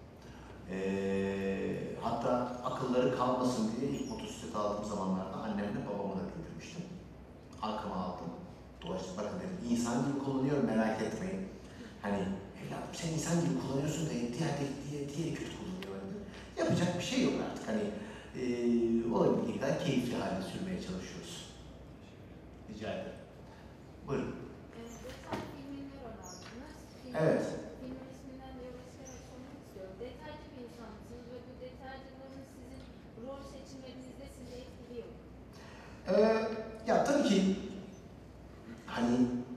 Hatta akılları kalmasın diye ilk motosiklet aldığım zamanlarda annemle babamı da götürmüştüm. Arkama aldım. Dolaştım. Bakın dedim, insan gibi kullanıyorum merak etmeyin. Hani evladım sen insan gibi kullanıyorsun da diğer kötü kullanıyor. Yapacak bir şey yok artık. Hani olabildiği kadar keyifli halde sürmeye çalışıyoruz. Rica ederim. Buyurun. Detay filmine rol aldınız. Evet. Filmin isminden de yola çıkarak sormak istiyorum. Detaycı bir insansınız ve bu detaycılığınız sizin rol seçimlerinizde sizi etkiliyor mu? Ya tabii ki hani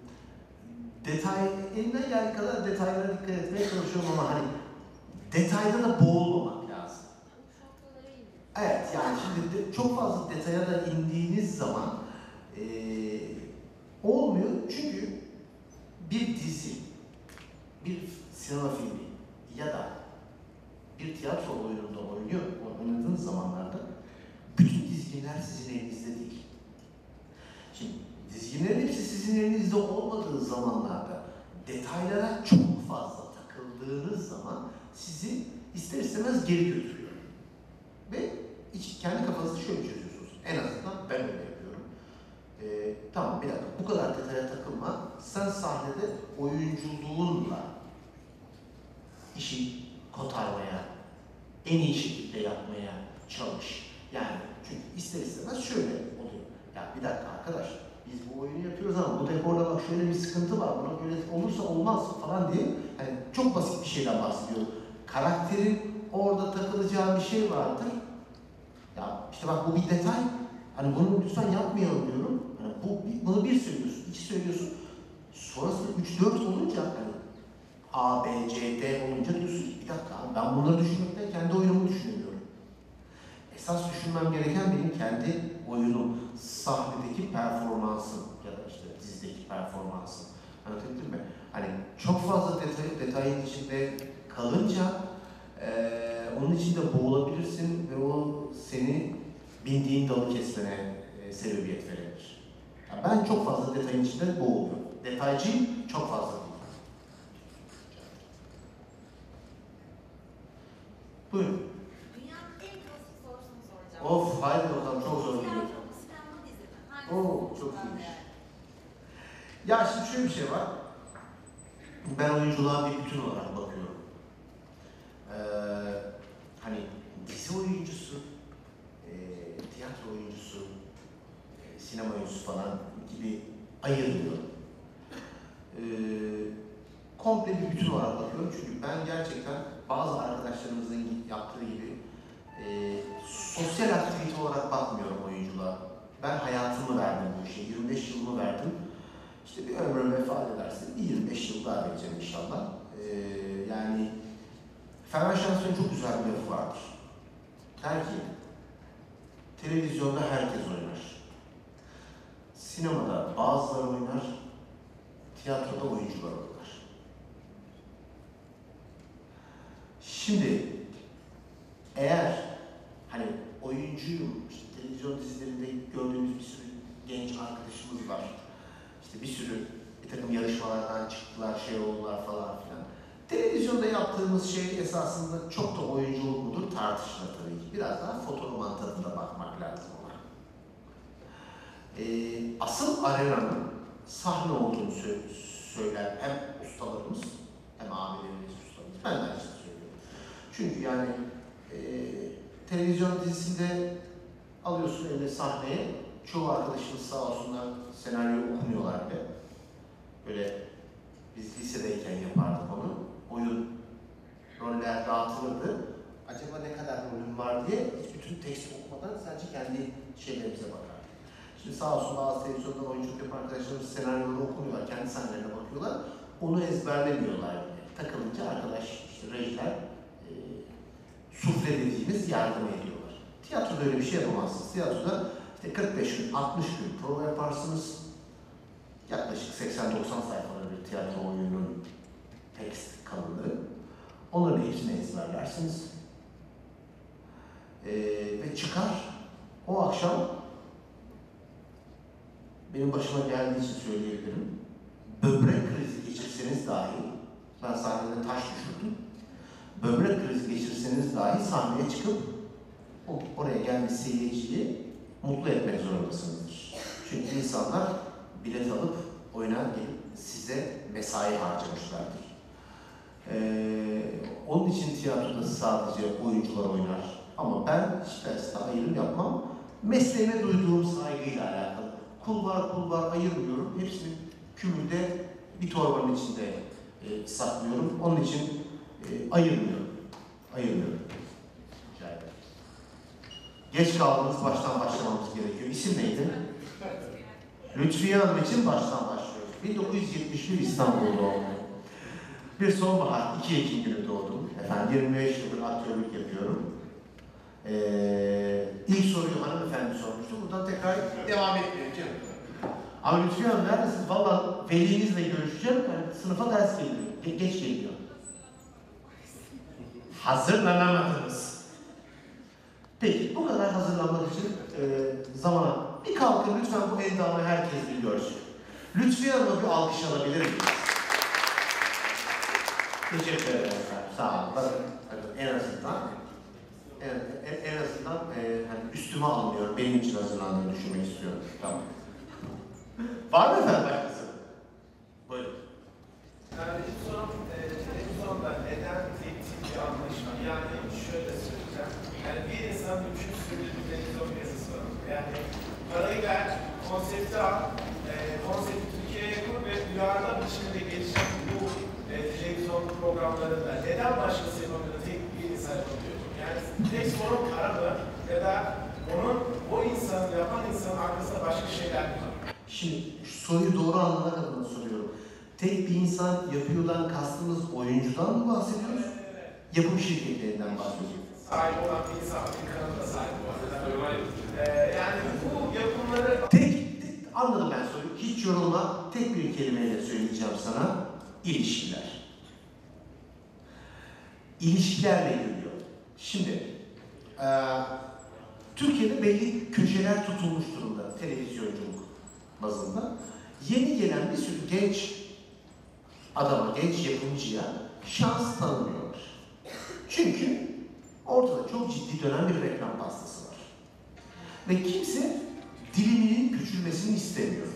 elinden geldiği kadar detaylara dikkat etmeye çalışıyorum ama hani detayda da boğulmamak lazım. Evet, yani şimdi çok fazla detaya da indiğiniz zaman olmuyor çünkü bir dizi, bir sinema filmi ya da bir tiyatro oyununda oynadığınız zamanlarda bütün dizginler sizin elinizde değil. Şimdi dizginlerin hepsi sizin elinizde olmadığı zamanlarda detaylara çok fazla takıldığınız zaman sizi ister istemez geri götürüyor. Ve kendi kafanızda şöyle çözüyorsunuz. En azından ben öyle yapıyorum. Tamam bir dakika bu kadar detaya takılma. Sen sahnede oyunculuğunla işi kotarmaya, en iyi şekilde yapmaya çalış. Yani çünkü ister istemez şöyle oluyor. Ya bir dakika arkadaş, biz bu oyunu yapıyoruz ama bu dekorda bak şöyle bir sıkıntı var, buna böyle olursa olmaz falan diye hani çok basit bir şeyden bahsediyorum. Karakterin orada takılacağı bir şey vardır. Ya işte bak bu bir detay, hani bunu lütfen yapmayalım diyorum. Hani bunu bir söylüyorsun, iki söylüyorsun. Sonrasında 3-4 olunca hani A, B, C, D olunca diyorsun ki bir dakika ben bunları düşünmekten kendi oyunumu düşünemiyorum. Esas düşünmem gereken benim kendi oyunum, sahnedeki performansım ya da işte dizideki performansım. Anlatabildim mi? Hani çok fazla detayın içinde kalınca onun içinde boğulabilirsin ve o seni bindiğin dalı kesmene sebebiyet verebilir. Yani ben çok fazla detayın içinde boğuluyorum. Detaycıyım, çok fazla değil. Buyurun. Dünyanın en klasik sorusunu soracağım. Of, haydi bakalım çok zor geliyor. Tiyatro mu, sinema, dizi mi? Hangisi Oo, olsun çok ben iyiymiş. de? Ya şimdi şöyle bir şey var. Ben oyunculuğa bir bütün olarak bakıyorum. Hani dizi oyuncusu, tiyatro oyuncusu, sinema oyuncusu falan gibi ayırmıyorum. Komple bir bütün olarak bakıyorum çünkü ben gerçekten bazı arkadaşlarımızın yaptığı gibi sosyal aktivite olarak bakmıyorum oyunculuğa. Ben hayatımı verdim bu işe, 25 yılımı verdim. İşte bir ömrüm vefat ederse bir 25 yıl daha vereceğim inşallah. Yani Ferhan Şensoy'un çok güzel bir lafı vardır. Der ki, televizyonda herkes oynar. Sinemada bazıları oynar, tiyatroda oyuncular oynar. Şimdi eğer hani oyuncuyum, işte televizyon dizilerinde gördüğümüz bir sürü genç arkadaşımız var. İşte bir sürü bir takım yarışmalardan çıktılar, şey oldular falan filan. Televizyonda yaptığımız şey esasında çok da oyunculuk mudur tartışılır tabii ki. Biraz daha fotoroman tadında bakmak lazım ona. Asıl arenanın sahne olduğunu söyler hem ustalarımız hem abilerimiz, ustalarımız. Ben de aynı şeyi söylüyorum. Çünkü yani televizyon dizisinde alıyorsun eline sahneye, çoğu arkadaşımız sağ olsunlar senaryo okumuyorlar bile. Böyle biz lisedeyken yapardık onu. Oyun, roller dağıtılırdı. Acaba ne kadar rolüm var diye hiç bütün tekst okumadan sadece kendi şeylerimize bakardık. Şimdi sağ olsun bazı televizyondan oyunculuk yapan arkadaşlarımız senaryoları okunuyorlar, kendi sahnelerine bakıyorlar. Onu ezberlemiyorlar bile. Takılınca arkadaş, işte rejiler, sufle dediğimiz yardım ediyorlar. Tiyatroda öyle bir şey yapamazsınız. Tiyatroda işte 45 gün, 60 gün prova yaparsınız. Yaklaşık 80-90 sayfaları bir tiyatro oyununun tekst kalınlığı. Onların hepsini ezberlersiniz. Ve çıkar. O akşam benim başıma geldiği için söyleyebilirim. Böbrek krizi geçirseniz dahi, ben sahnede taş düşürdüm. Böbrek krizi geçirseniz dahi sahneye çıkıp oraya gelmiş seyirciyi mutlu etmek zorundasınızdır. Çünkü insanlar bilet alıp oyuna gelip size mesai harcamışlardır. Onun için tiyatroda sadece oyuncular oynar. Ama ben hiç derste ayrım yapmam. Mesleğime duyduğum saygıyla alakalı. Kul var ayırmıyorum. Hepsini kümülde bir torbanın içinde saklıyorum. Onun için ayırmıyorum. Rica ederim. Geç kaldığımız baştan başlamamız gerekiyor. İsim neydi? Lütfiye Hanım için baştan başlıyoruz. 1971 İstanbul doğumlu. Bir sonbahar, 2 Ekim günü doğdum. Efendim 25 yıldır aktörlük yapıyorum. İlk soruyu hanımefendi sormuştu. Buradan tekrar devam etmiyorum canım. Ama Lütfiye Hanım neredesiniz? Valla velinizle görüşeceğim. Yani sınıfa ders geliyor. Geç geliyor. Hazırlanamadınız. Peki bu kadar hazırlanmak için zamana bir kalkın lütfen, bu endamı herkes bir görsün. Lütfiye Hanım'a bir alkış alabilir miyiz? Teşekkür ederim efendim. Sağ olun. Bakın en azından hani üstüme almıyorum. Benim için hazırlandığını düşünmek istiyorum. Tamam. Var mı efendim başkası? Buyurun. İlk sorum televizyonda neden teknik bir anlayış var? Yani şöyle söyleyeceğim. Yani bir insanın 3 sürü bir televizyon piyasası var. Yani parayı ver, konsepti al, konsepti Türkiye'ye kur ve duyarlı biçimde gelişen bu televizyon programlarında neden başkası yapamıyor, tek bir insan yapamıyor? Yani tek sorun para mı ya da o insanı yapan insanın arkasında başka şeyler mi var? Şimdi şu soruyu doğru anlamak adına soruyorum. Tek bir insan yapıyordan kastımız oyuncudan mı bahsediyoruz? Yapım şirketlerinden bahsediyoruz. Sahip olan bir insan, bir kanalda sahip olan. Yani bu yapımları... Anladım ben soruyu. Hiç yorulma. Tek bir kelimeyle söyleyeceğim sana. İlişkiler. İlişkilerle geliyor. Şimdi Türkiye'de belli köşeler tutulmuş durumda televizyonculuk bazında. Yeni gelen bir sürü genç adama, genç yapımcıya şans tanımıyorlar. Çünkü ortada çok ciddi dönen bir reklam pastası var. Ve kimse diliminin küçülmesini istemiyor.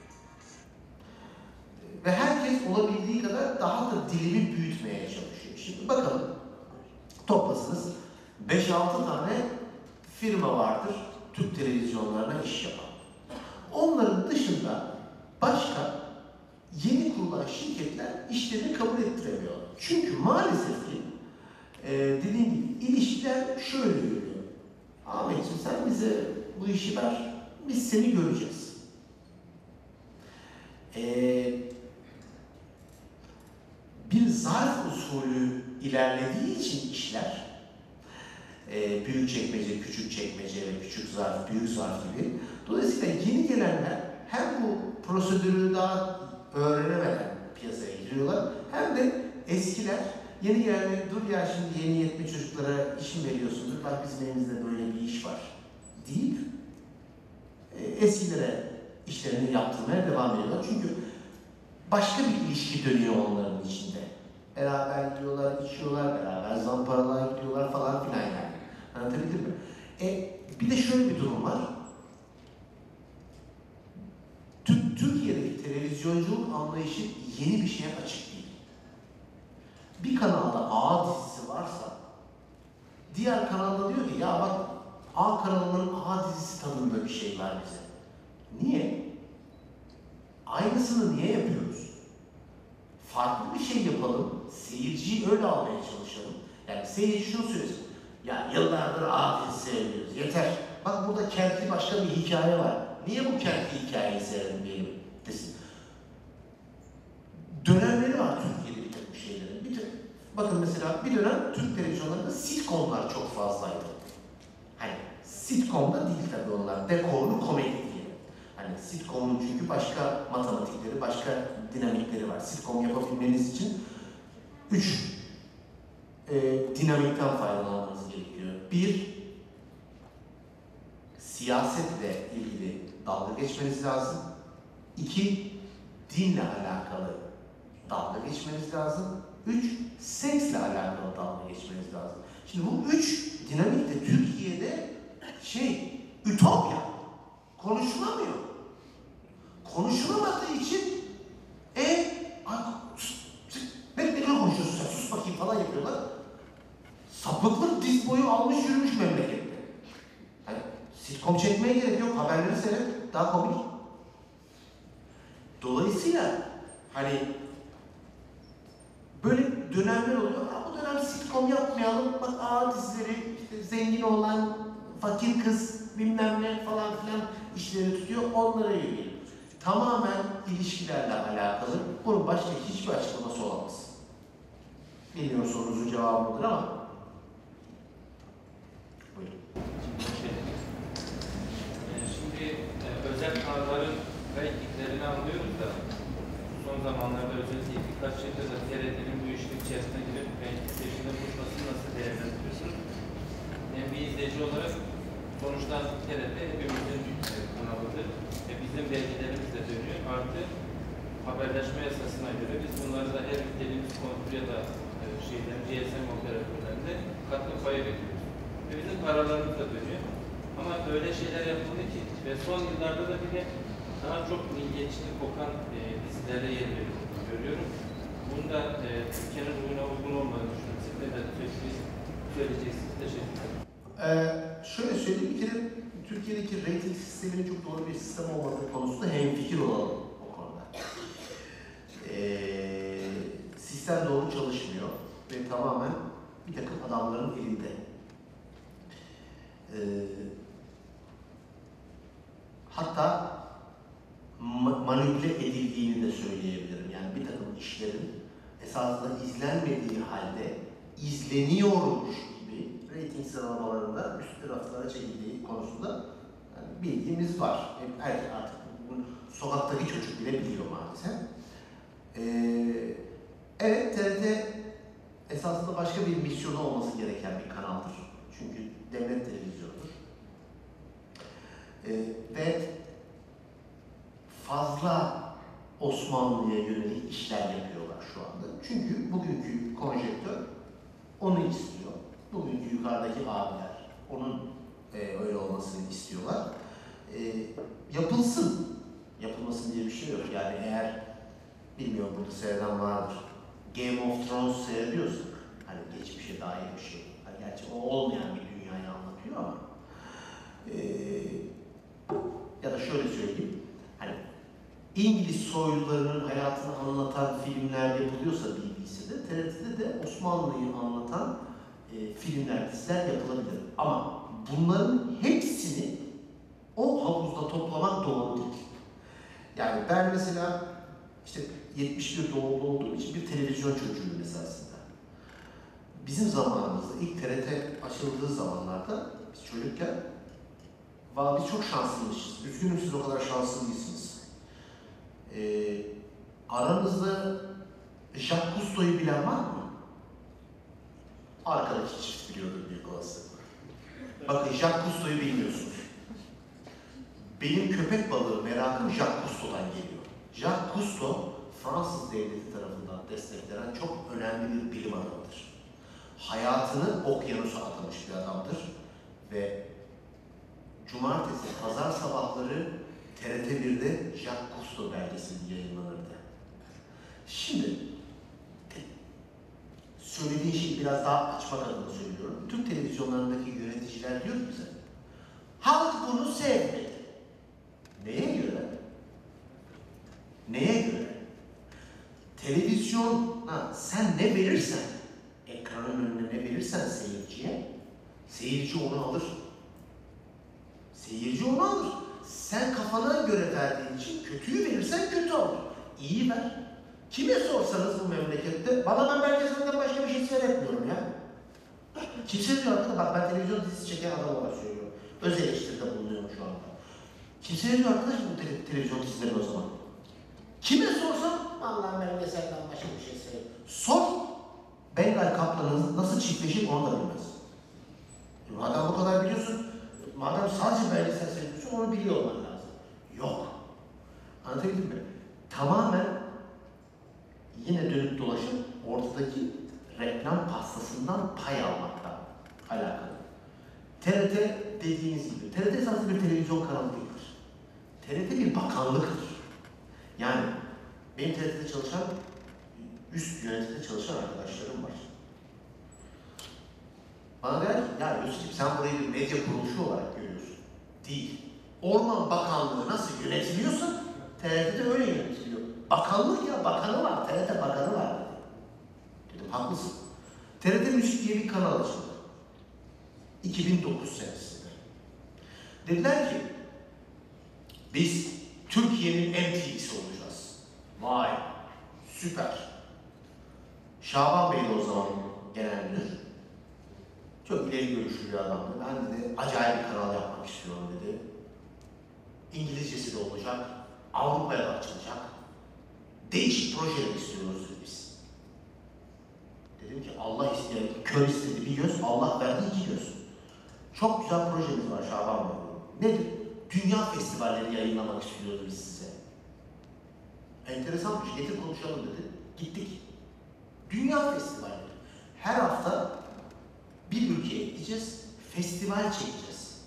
Ve herkes olabildiği kadar daha da dilimi büyütmeye çalışıyor. Şimdi bakalım, toplasınız 5-6 tane firma vardır Türk televizyonlarına iş yapan. Onların dışında başka yeni kurulan şirketler işlerini kabul ettiremiyorlar. Çünkü maalesef ki dediğim gibi ilişkiler şöyle yürüyor. Ahmetciğim sen bize bu işi ver, biz seni göreceğiz. Bir zarf usulü ilerlediği için işler, büyük çekmece, küçük çekmece ve küçük zarf, büyük zarf gibi. Dolayısıyla yeni gelenler hem bu prosedürü daha öğrenemeden piyasaya giriyorlar, hem de eskiler yeni gelenler, dur ya şimdi yeni yetme çocuklara iş mi veriyorsunuz, bak bizim elimizde böyle bir iş var deyip eskilere işlerini yaptırmaya devam ediyorlar. Çünkü başka bir ilişki dönüyor onların içinde. Beraber yiyorlar, içiyorlar, beraber zamparalığa gidiyorlar falan filan yani. Anlatabildim mi? Bir de şöyle bir durum var. Türkiye'deki televizyonculuk anlayışı yeni bir şeye açık değil. Bir kanalda A dizisi varsa, diğer kanalda diyor ki ya bak A kanalının A dizisi tadında bir şey var bize. Niye? Aynısını niye yapıyoruz? Farklı bir şey yapalım, seyirciyi öyle almaya çalışalım. Yani seyirci şunu söylesin, ya yıllardır A dizisi seviyoruz, yeter. Bak burada kentli başka bir hikaye var. Niye bu kendi hikayeyi seyretmeyelim desin. Dönemleri var Türkiye'de bir takım şeylerin. Bakın mesela bir dönem Türk televizyonlarında sitcomlar çok fazlaydı. Hani sitcomda değil tabii onlar, dekorlu komedi diye. Hani sitcomun çünkü başka matematikleri, başka dinamikleri var. Sitcom yapabilmeniz için 3 dinamikten faydalanmanız gerekiyor. 1, siyasetle ilgili dalga geçmeniz lazım. 2, dinle alakalı dalga geçmeniz lazım. 3, seksle alakalı dalga geçmeniz lazım. Şimdi bu 3 dinamik de Türkiye'de ütopya. Konuşulamıyor. Konuşulamadığı için ne konuşuyorsun sen, sus bakayım falan yapıyorlar. Sapıklık diz boyu almış yürümüş memlekette. Yani sitcom çekmeye gerek yok, haberleri seyret, daha komik. Dolayısıyla hani böyle dönemler oluyor. Bu dönem sitcom yapmayalım, bak dizileri işte zengin olan fakir kız bilmem ne falan filan işleri tutuyor, onlara yönelik. Tamamen ilişkilerle alakalı. Bunun başka hiçbir açıklaması olamaz. Bilmiyorum sorunuzun cevabı mıdır ama. Buyurun. Şimdi özel kanalların reytinglerini anlıyoruz da son zamanlarda özellikle birkaç yılda da TRT'nin bu işin içerisine girip reyting peşinde koşmasını nasıl değerlendiriyorsunuz? Yani bir izleyici olarak sonuçta TRT hepimizin kanalıdır ve bizim vergilerimiz de dönüyor. Artı haberleşme yasasına göre biz bunları da her ülkemiz kontrol ya da GSM operatörlerinde katkı payı veriyoruz. Ve bizim paralarımız da dönüyor. Ama öyle şeyler yapıldı ki ve son yıllarda da bir de daha çok milliyetçilik kokan dizilere yer veriyoruz, görüyorum. Bunda Türkiye'nin uyuna uygun olmadığını düşünüyorum. Siz ne de söyleyeceksiniz? Teşekkür ederim. Şöyle söyleyeyim, bir kere Türkiye'deki rating sisteminin çok doğru bir sistem olmadığı konusunda hemfikir olalım o konuda. Sistem doğru çalışmıyor ve tamamen bir takım adamların elinde. Hatta manipüle edildiğini de söyleyebilirim. Yani bir takım işlerin esasında izlenmediği halde izleniyormuş gibi reyting sıralamalarında üst taraflara çekildiği konusunda yani bilgimiz var. Artık sokaktaki çocuk bile biliyor maalesef. Evet, TRT esasında başka bir misyonu olması gereken bir kanaldır. Çünkü devlet televizyonudur. Ve fazla Osmanlı'ya yönelik işler yapıyorlar şu anda. Çünkü bugünkü konjektör onu istiyor. Bugünkü yukarıdaki abiler onun öyle olmasını istiyorlar. Yapılsın. Yapılmasın diye bir şey yok. Yani eğer, bilmiyorum burada seyreden vardır, Game of Thrones seyrediyorsak, hani geçmişe dair bir şey. Hani gerçi o olmayan bir dünyayı anlatıyor ama ya da şöyle söyleyeyim, hani İngiliz soylularının hayatını anlatan filmler yapılıyorsa BBC'de, TRT'de de Osmanlı'yı anlatan filmler, diziler yapılabilir. Ama bunların hepsini o havuzda toplamak doğru değil. Yani ben mesela işte 71 doğumlu olduğum için bir televizyon çocuğuyum esasında. Bizim zamanımızda ilk TRT açıldığı zamanlarda biz çocukken biz çok şanslıymışız. Üzgünüm siz o kadar şanslı değilsiniz. Aranızda Jacques Cousteau'yu bilen var mı? Arkadaki çift biliyordur büyük olasılıkla. Bakın Jacques Cousteau'yu bilmiyorsunuz. Benim köpek balığı merakım Jacques Cousteau'dan geliyor. Jacques Cousteau, Fransız devleti tarafından desteklenen çok önemli bir bilim adamıdır. Hayatını okyanusa adamış bir adamdır ve cumartesi, pazar sabahları TRT1'de Jacques Cousteau belgeseli yayınlanırdı. Şimdi söylediğin şeyi biraz daha açmak adına söylüyorum. Türk televizyonlarındaki yöneticiler diyor bize, halk bunu sevmedi. Neye göre? Neye göre? Televizyona sen ne verirsen, ekranın önüne ne verirsen seyirciye, seyirci onu alır. Seyirci onu alır. Sen Sen kafana göre verdiğin için kötüyü verirsen kötü olur. İyi ver. Kime sorsanız bu memlekette, bana ben belgeselinden başka bir şey seyretmiyorum ya. Kimse diyor arkadaşlar, bak ben televizyon dizisi çeken adam olarak söylüyorum. Öz eleştiride bulunuyorum şu anda. Kimse diyor arkadaş bu televizyon dizileri o zaman. Kime sorsam, Allah'ım belgeselden başka bir şey söyleyeyim. Sor, Bengal kaplanı nasıl çiftleşir onu da bilmez. Madem bu kadar biliyorsun, madem sadece belgesel seyrediyorsun onu biliyor olman lazım. Yok. Anlatabildim mi? Tamamen yine dönüp dolaşıp ortadaki reklam pastasından pay almakla alakalı. TRT dediğiniz gibi, TRT esasında bir televizyon kanalı değildir. TRT bir bakanlıktır. Yani benim TRT'de çalışan, üst yönetimde çalışan arkadaşlarım var. Bana der ki, ya Yusuf'cığım sen burayı bir medya kuruluşu olarak görüyorsun. Değil. Orman Bakanlığı nasıl yönetiliyorsa TRT'de öyle yönetiliyor. Bakanlık ya, bakanı var, TRT bakanı var dedi. Dedim, haklısın. TRT Müzik diye bir kanal açıldı. 2009 senesinde. Dediler ki, biz Türkiye'nin MTV'si olacağız. Vay, süper. Şaban Bey de o zaman genel müdür. Çok ileri görüşlü bir adamdı. Ben dedi, acayip bir kanal yapmak istiyorum dedi. İngilizcesi de olacak, Avrupa'ya da açılacak. Değişik projeler istiyoruz dedi biz. Dedim ki Allah isteyen, kör istedi bir göz, Allah verdi iki göz. Çok güzel projemiz var Şaban Bey. Nedir? Dünya festivalleri yayınlamak istiyoruz biz size. Enteresan bir şey, getir konuşalım dedi. Gittik. Dünya festivalleri. Her hafta bir ülkeye gideceğiz, festival çekeceğiz.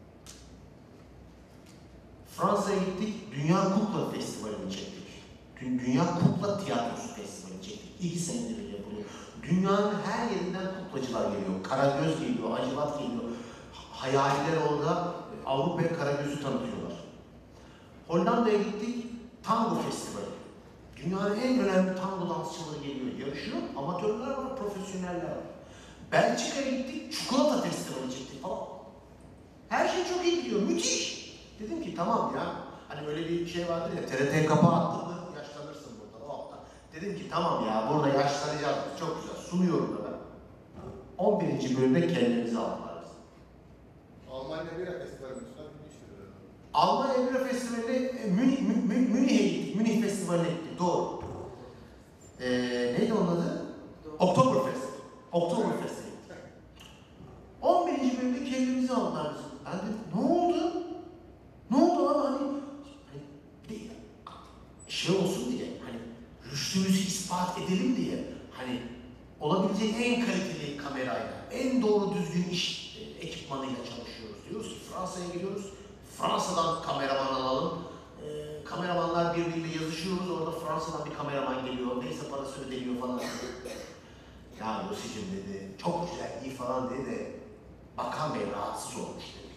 Fransa'ya gittik, Dünya Kukla Festivali'ni çektik. Dünya Kukla Tiyatrosu Festivali'ni çektik. 2 senedir yapılıyor. Dünyanın her yerinden kuklacılar geliyor. Karagöz geliyor, Hacivat geliyor. Hayaliler orada Avrupa'ya Karagöz'ü tanıtıyorlar. Hollanda'ya gittik, Tango Festivali. Dünyanın en önemli tango dansçıları geliyor, yarışıyor. Amatörler var, profesyoneller var. Belçika'ya gittik, çikolata festivali çektik falan. Her şey çok iyi gidiyor, müthiş. Dedim ki tamam ya, hani öyle bir şey vardır ya, TRT kapağı attın mı yaşlanırsın burada. Oh. Dedim ki tamam ya, burada yaşlanacağız, çok güzel, sunuyorum da ben. 11. bölümde kendimizi aldılar biz. Almanya Bira Festivali'nin üstünden bilmiştir. Almanya Bira Festivali'ne Münih'e gittik, Münih Festivali'ne gittik, doğru. Neydi onun adı? Oktoberfest. Oktoberfest'e gittik. 11. bölümde kendimizi aldılar biz. Ben dedim, ne oldu? Ne oldu abi hani bir de şey olsun diye, hani rüştümüzü ispat edelim diye, hani olabilecek en kaliteli kamerayla, en doğru düzgün iş ekipmanıyla çalışıyoruz. Diyoruz ki Fransa'ya gidiyoruz, Fransa'dan kameraman alalım. Kameramanlar birbiriyle yazışıyoruz, orada Fransa'dan bir kameraman geliyor, neyse parası ödeniyor falan. Ya Yosic'im dedi, çok güzel, iyi falan dedi de Bakan Bey rahatsız olmuş dedi.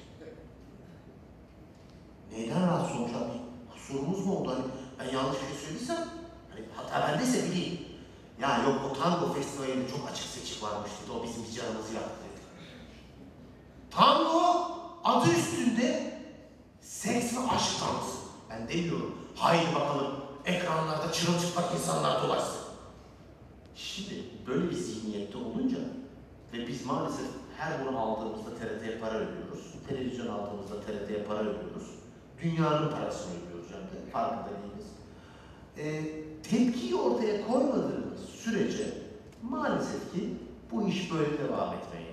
Neyden rahatsız olmuş abi? Sorumuz mu oldu? Hani ben yanlış bir şey söylediysem, hani hata bendeyse bileyim. Ya yok o tango festivalinde çok açık seçik varmış dedi, o bizim canımızı yaktı dedi. Tango adı üstünde seks ve aşk tangosu. Ben demiyorum, haydi bakalım ekranlarda çırılçıplak insanlar dolaşsın. Şimdi böyle bir zihniyette olunca ve biz maalesef her bunu aldığımızda TRT'ye para ödüyoruz, televizyon aldığımızda TRT'ye para ödüyoruz, dünyanın parasını ödüyoruz hem de farkında değiliz. Tepkiyi ortaya koymadığımız sürece maalesef ki bu iş böyle devam etmeye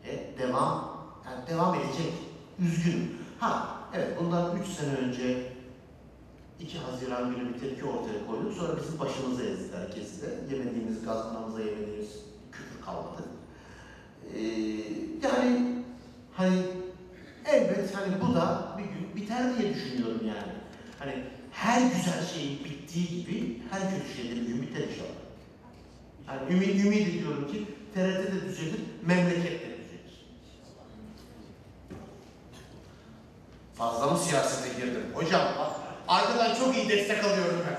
devam edecek. Üzgünüm. Evet bundan 3 sene önce 2 Haziran günü bir tepki ortaya koyduk. Sonra bizim başımıza ezdiler herkesi de. Yemediğimiz gaz, anamıza yemediğimiz küfür kalmadı. Yani hani elbet hani bu da bir gün biter diye düşünüyorum yani. Hani her güzel şeyin bittiği gibi her kötü şey de bir gün biter inşallah. Yani ümit ediyorum ki TRT de düzelir, memleket de düzelir. Fazla mı siyasete girdim? Hocam arkadan çok iyi destek alıyorum ben.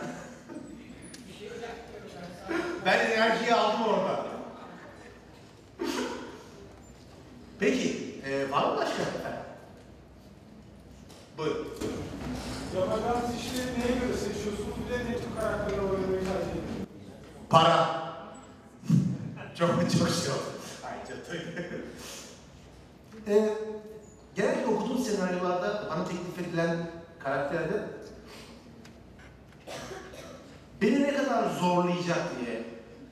Ben enerjiyi aldım orada. Peki, var mı başka efendim? Buyurun. Para. çok şey oldu. Genellikle okuduğum senaryolarda bana teklif edilen karakterde beni ne kadar zorlayacak diye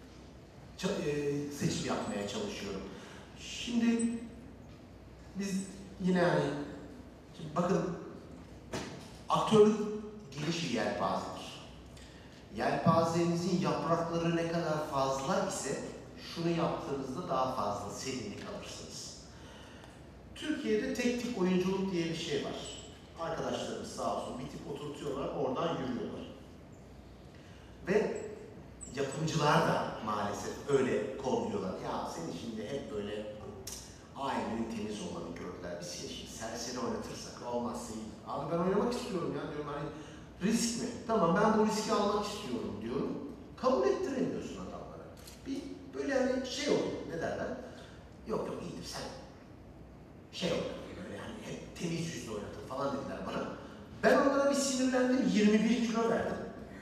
seçim yapmaya çalışıyorum. Şimdi biz yine hani, şimdi bakın, aktörlük geniş bir yelpazedir. Yelpazenizin yaprakları ne kadar fazla ise şunu yaptığınızda daha fazla serinlik alırsınız. Türkiye'de tek tip oyunculuk diye bir şey var. Arkadaşlarımız sağ olsun bir tip oturtuyorlar, oradan yürüyorlar. Ve yapımcılar da maalesef öyle kolluyorlar. Ya seni şimdi hep böyle ailenin temiz olanı gördüler. Biz şimdi serseri oynatırsak olmazsa iyi. Abi ben oynamak istiyorum ya diyorum, hani risk mi? Tamam, ben bu riski almak istiyorum diyorum. Kabul ettiremiyorsun adamlara. Bir böyle hani şey oldu, ne derler? Yok iyidir sen. Şey oldu böyle hani hep temiz yüzlü oynatın falan dediler bana. Ben onlara bir sinirlendim, 21 kilo verdim.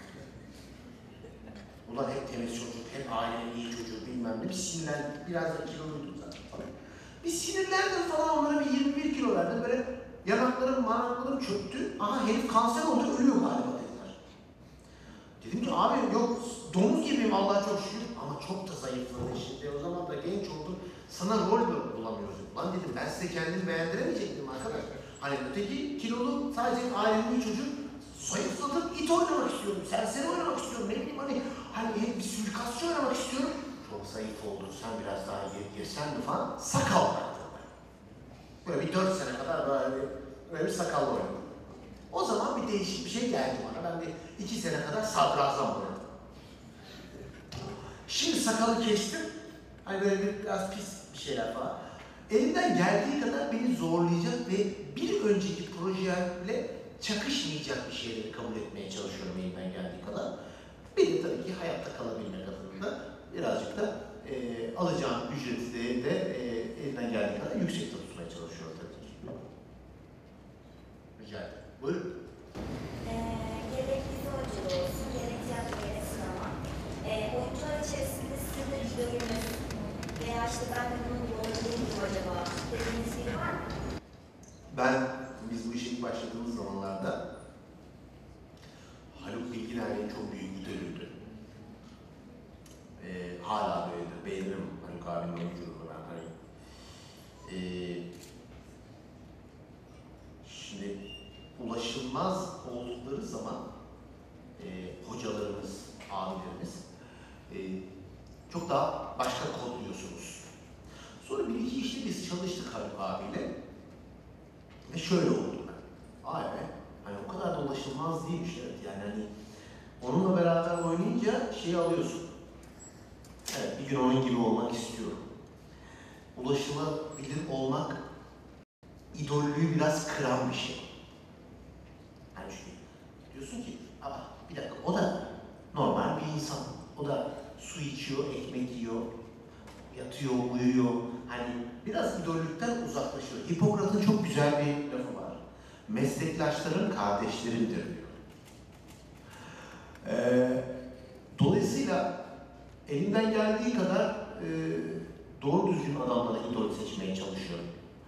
Ulan hep temiz çocuk, hep ailenin iyi çocuğu bilmem ne, bir sinirlendim, biraz da kiloluydum zaten falan. Bir sinirlendim falan, onlara bir 21 kilo verdim, böyle yanaklarım çöktü, aha herif kanser oldu, ölüyor galiba dediler. Dedim ki abi yok, domuz gibiyim Allah'a çok şükür, ama çok da zayıfladın şimdi, o zaman da genç oldun, sana rol bulamıyoruz. Lan dedim, ben size kendimi beğendiremeyecektim arkadaş. Hani öteki kilolu, sadece ailenin iyi çocuk, zayıfladım, it oynamak istiyorum, serseri oynamak istiyorum, ne bileyim hani hep bir suikastçı oynamak istiyorum. Çok zayıf oldun, sen biraz daha girsen mi falan, sakal bıraktım ben. Böyle bir 4 sene kadar böyle bir sakallı oynadım. O zaman bir değişik bir şey geldi bana, ben bir 2 sene kadar sadrazam oynadım. Şimdi sakalı kestim, hani böyle biraz pis bir şeyler falan. Elimden geldiği kadar beni zorlayacak ve bir önceki projeyle çakışmayacak bir şeyleri kabul etmeye çalışıyorum elimden geldiği kadar. Bir de tabii ki hayatta kalabilmek adına birazcık da alacağım ücreti de elimden geldiği kadar yüksek tutmaya çalışıyorum tabii ki. Rica ederim. Buyurun. Gerek dizi oyunculuğu olsun, gerek tiyatro, gerek sinema. Oyuncular içerisinde sizin de videolarınız veya işte ben de bunun gibi olabilirim acaba dediğiniz biri var mı? Biz bu işe ilk başladığımız zamanlarda Haluk Bilginer'in çok büyük müdürüydü. Hala böyledir, beğenirim Haluk abinin oyunculuğunu ben hani. Şimdi ulaşılmaz oldukları zaman hocalarımız, abilerimiz çok daha başka kodluyorsunuz. Sonra bir iki işte biz çalıştık Haluk abiyle ve şöyle oldu ben. Ay be, hani o kadar da ulaşılmaz değilmiş evet, yani hani onunla beraber oynayınca şeyi alıyorsun. Evet, bir gün onun gibi olmak istiyorum. Ulaşılabilir olmak idollüğü biraz kıran bir şey. Hani çünkü diyorsun ki, bir dakika, o da normal bir insan. O da su içiyor, ekmek yiyor, yatıyor, uyuyor. Hani biraz idollükten uzaklaşıyor. Hipokrat'ın çok güzel bir lafı var. Meslektaşların kardeşlerindir diyor. Dolayısıyla elimden geldiği kadar doğru düzgün adamlara idol seçmeye çalışıyorum.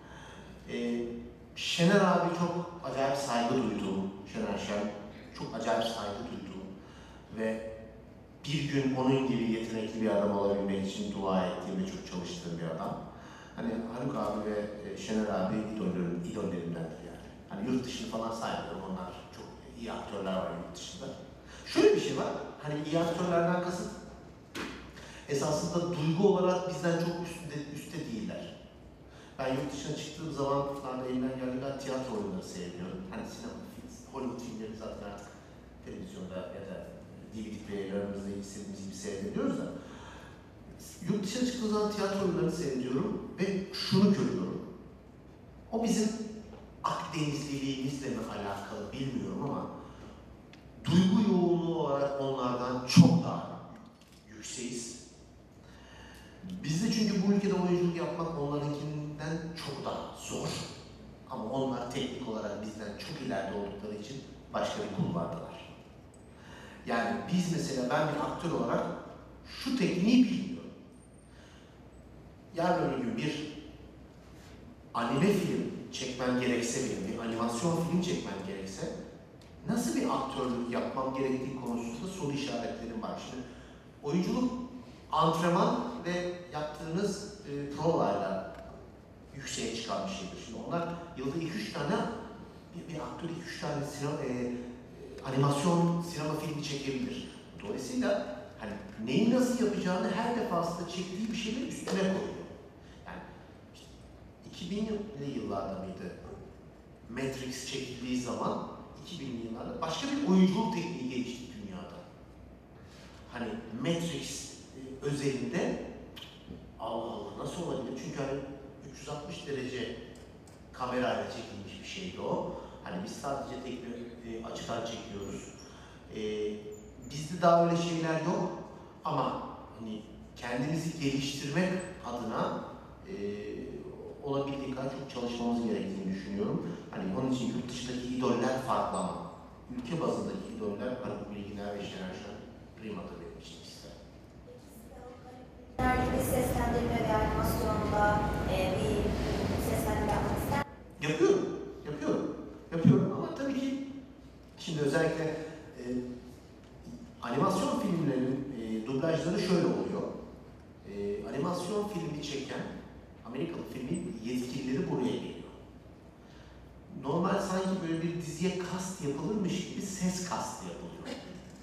Şener abi çok acayip saygı duyduğum, Şener Şen çok acayip saygı duyduğum ve bir gün onun gibi yetenekli bir adam olabilmek için dua ettiğim ve çok çalıştığım bir adam. Hani Haluk abi ve Şener abi idollerimdendir yani. Hani yurt dışını falan saymıyorum, onlar çok iyi aktörler var yurt dışında. Şöyle bir şey var, hani iyi aktörlerden kasıt esasında duygu olarak bizden çok üstte değiller. Ben yurt dışına çıktığım zamanlarda elimden geldiği kadar tiyatro oyunları seyrediyorum. Hani sinema, Hollywood filmleri zaten artık televizyonda ya da DVD player'larımızda istediğimiz gibi seyrediyoruz da yurt dışına çıktığım zaman tiyatro oyunlarını seyrediyorum ve şunu görüyorum. O bizim Akdenizliliğimizle mi alakalı bilmiyorum ama duygu yoğunluğu olarak onlardan çok daha yükseğiz. Bizde çünkü bu ülkede oyunculuk yapmak onlarınkinden çok daha zor. Ama onlar teknik olarak bizden çok ileride oldukları için başka bir kulvardalar. Yani biz mesela, ben bir aktör olarak şu tekniği bilmiyor. Yarın öbür gün bir anime film çekmen gerekse benim, bir animasyon film çekmen gerekse nasıl bir aktörlük yapmam gerektiği konusunda soru işaretlerim var. Şimdi oyunculuk antrenman ve yaptığınız provalarla yükseğe çıkan bir şeydir. Şimdi onlar yılda 2-3 tane bir aktör 2-3 tane animasyon sinema filmi çekebilir. Dolayısıyla hani neyi nasıl yapacağını her defasında çektiği bir şeyleri üstüne koyuyor. Yani işte 2000'li yıllarda mıydı? Matrix çekildiği zaman 2000'li yıllarda başka bir oyunculuk tekniği gelişti dünyada. Hani Matrix özelinde Allah Allah nasıl olabilir? Çünkü hani 360 derece kamerayla çekilmiş bir şeydi o. Hani biz sadece tek bir açıdan çekiyoruz. Bizde daha öyle şeyler yok ama hani kendimizi geliştirmek adına olabildiği kadar çok çalışmamız gerektiğini düşünüyorum. Hani onun için yurt dışındaki idoller farklı ama ülke bazındaki idoller Haluk Bilginer ve Şener Şen primata verilmişti size. Bir seslendirme ve animasyonda bir seslendirme yapmak ister misiniz? Yapıyorum ama tabii ki şimdi özellikle animasyon filmlerinin dublajları şöyle oluyor. Animasyon filmi çeken Amerikalı filmin yetkilileri buraya geliyor. Normal sanki böyle bir diziye kast yapılırmış gibi ses kastı yapılıyor.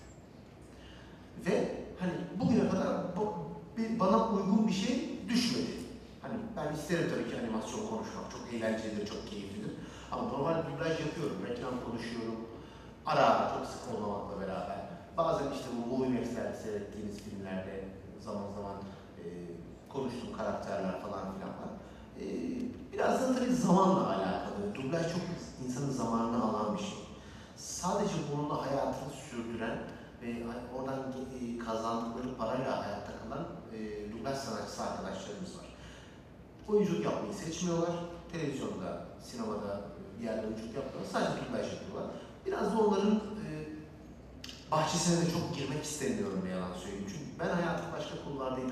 Ve hani bugüne kadar bana uygun bir şey düşmedi. Hani ben isterim tabii ki animasyon konuşmak, çok eğlencelidir, çok keyiflidir. Ama normal dublaj yapıyorum, reklam konuşuyorum. Ara ara çok sık olmamakla beraber. Bazen işte bu Movie Max'lerde seyrettiğiniz filmlerde zaman zaman konuştuğum karakterler falan filan var. Biraz da tabii zamanla alakalı. Dublaj çok insanın zamanını alan bir şey. Sadece bununla hayatını sürdüren ve oradan kazandıkları parayla hayatta kalan dublaj sanatçısı arkadaşlarımız var. Oyunculuk yapmayı seçmiyorlar. Televizyonda, sinemada bir yerde oyunculuk yapmıyorlar. Sadece dublaj yapıyorlar. Biraz da onların bahçesine de çok girmek istemiyorum ne yalan söyleyeyim. Çünkü ben hayatımı başka konularda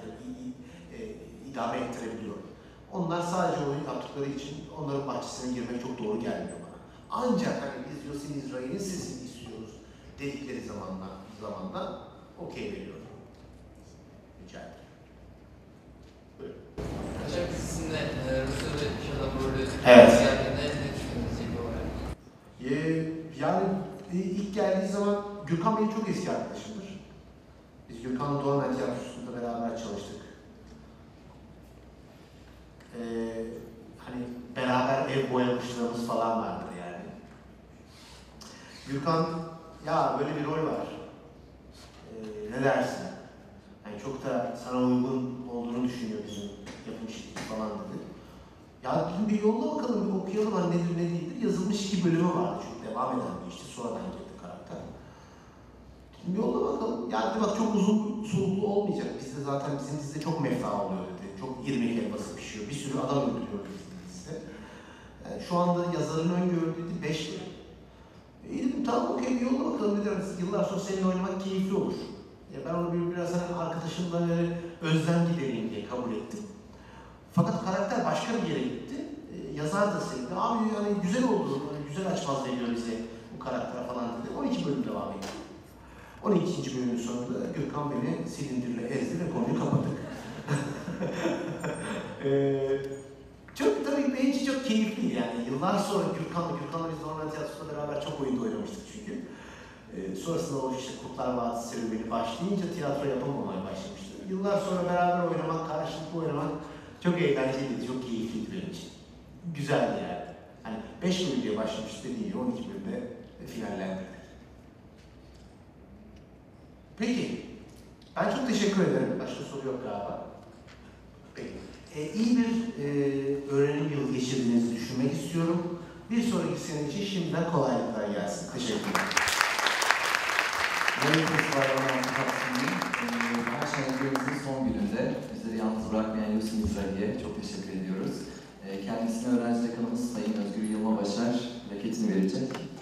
idame ettirebiliyorum. Onlar sadece oyun yaptıkları için onların bahçesine girmek çok doğru gelmiyor bana. Ancak hani biz Yosin İsrail'in sesini istiyoruz dedikleri zamanda okey veriyorum. Rica ederim. Buyurun. Kaçak dizisinde Rusya'da iş adamı rolü evet. Ne düşündünüz ilk olarak? Yani ilk geldiği zaman Gürkan benim çok eski arkadaşımdır. Biz Gürkan'la Doğan Tiyatrosu'nda beraber çalıştık. Hani beraber ev boyamışlığımız falan vardır yani. Gürkan, ya böyle bir rol var. Ne dersin? Yani çok da sana uygun olduğunu düşünüyor bizim yapım şirketi falan dedi. Ya bir yolla bakalım, bir okuyalım hani nedir ne değildir. Yazılmış 2 bölümü vardı çünkü devam eden bir işte sonradan girdi karakter. Şimdi yolla bakalım. Yani bak çok uzun soluklu olmayacak. Bizde zaten bizim dizide çok mefta oluyor dedi. Çok irmik helvası pişiyor. Bir sürü adam öldürüyor dizide. Yani şu anda yazarın öngördüğü 5 bölüm. İyi dedim tamam okey bir yolla bakalım dedim. Yıllar sonra seninle oynamak keyifli olur. Ya ben onu biraz hani arkadaşımla böyle özlem gidereyim diye kabul ettim. Fakat karakter başka bir yere gitti. Yazar da sevdi. Abi yani güzel oldu, yani güzel açmaz veriyor bize bu karakter falan dedi. 12 bölüm devam etti. 12. bölümün sonunda Gürkan beni silindirle ezdi ve konuyu kapattık. Çok tabii benim için çok keyifli yani. Yıllar sonra Gürkan'la biz normal tiyatrosunda beraber çok oyunda oynamıştık çünkü. Sonrasında o işte Kurtlar Vadisi serüveni başlayınca tiyatro yapamamaya başlamıştı. Yıllar sonra beraber oynamak, karşılıklı oynamak çok eğlenceliydi, çok keyifliydi benim için. Güzeldi yani. Hani 5 bölüm diye başlamıştı dediğim gibi 12 bölümde finallendirdik. Peki, ben çok teşekkür ederim. Başka soru yok galiba. Peki, iyi bir öğrenim yılı geçirdiğinizi düşünmek istiyorum. Bir sonraki sene için şimdiden kolaylıklar gelsin. Teşekkür ederim. Movie Festival 16 Kasım'ın bahar şenliklerimizin son gününde bizleri yalnız bırakmayan Yosin İsrail'e çok teşekkür ediyoruz. Kendisine öğrenci dekanımız Sayın Özgür Yılmabaşar plaketini verecek.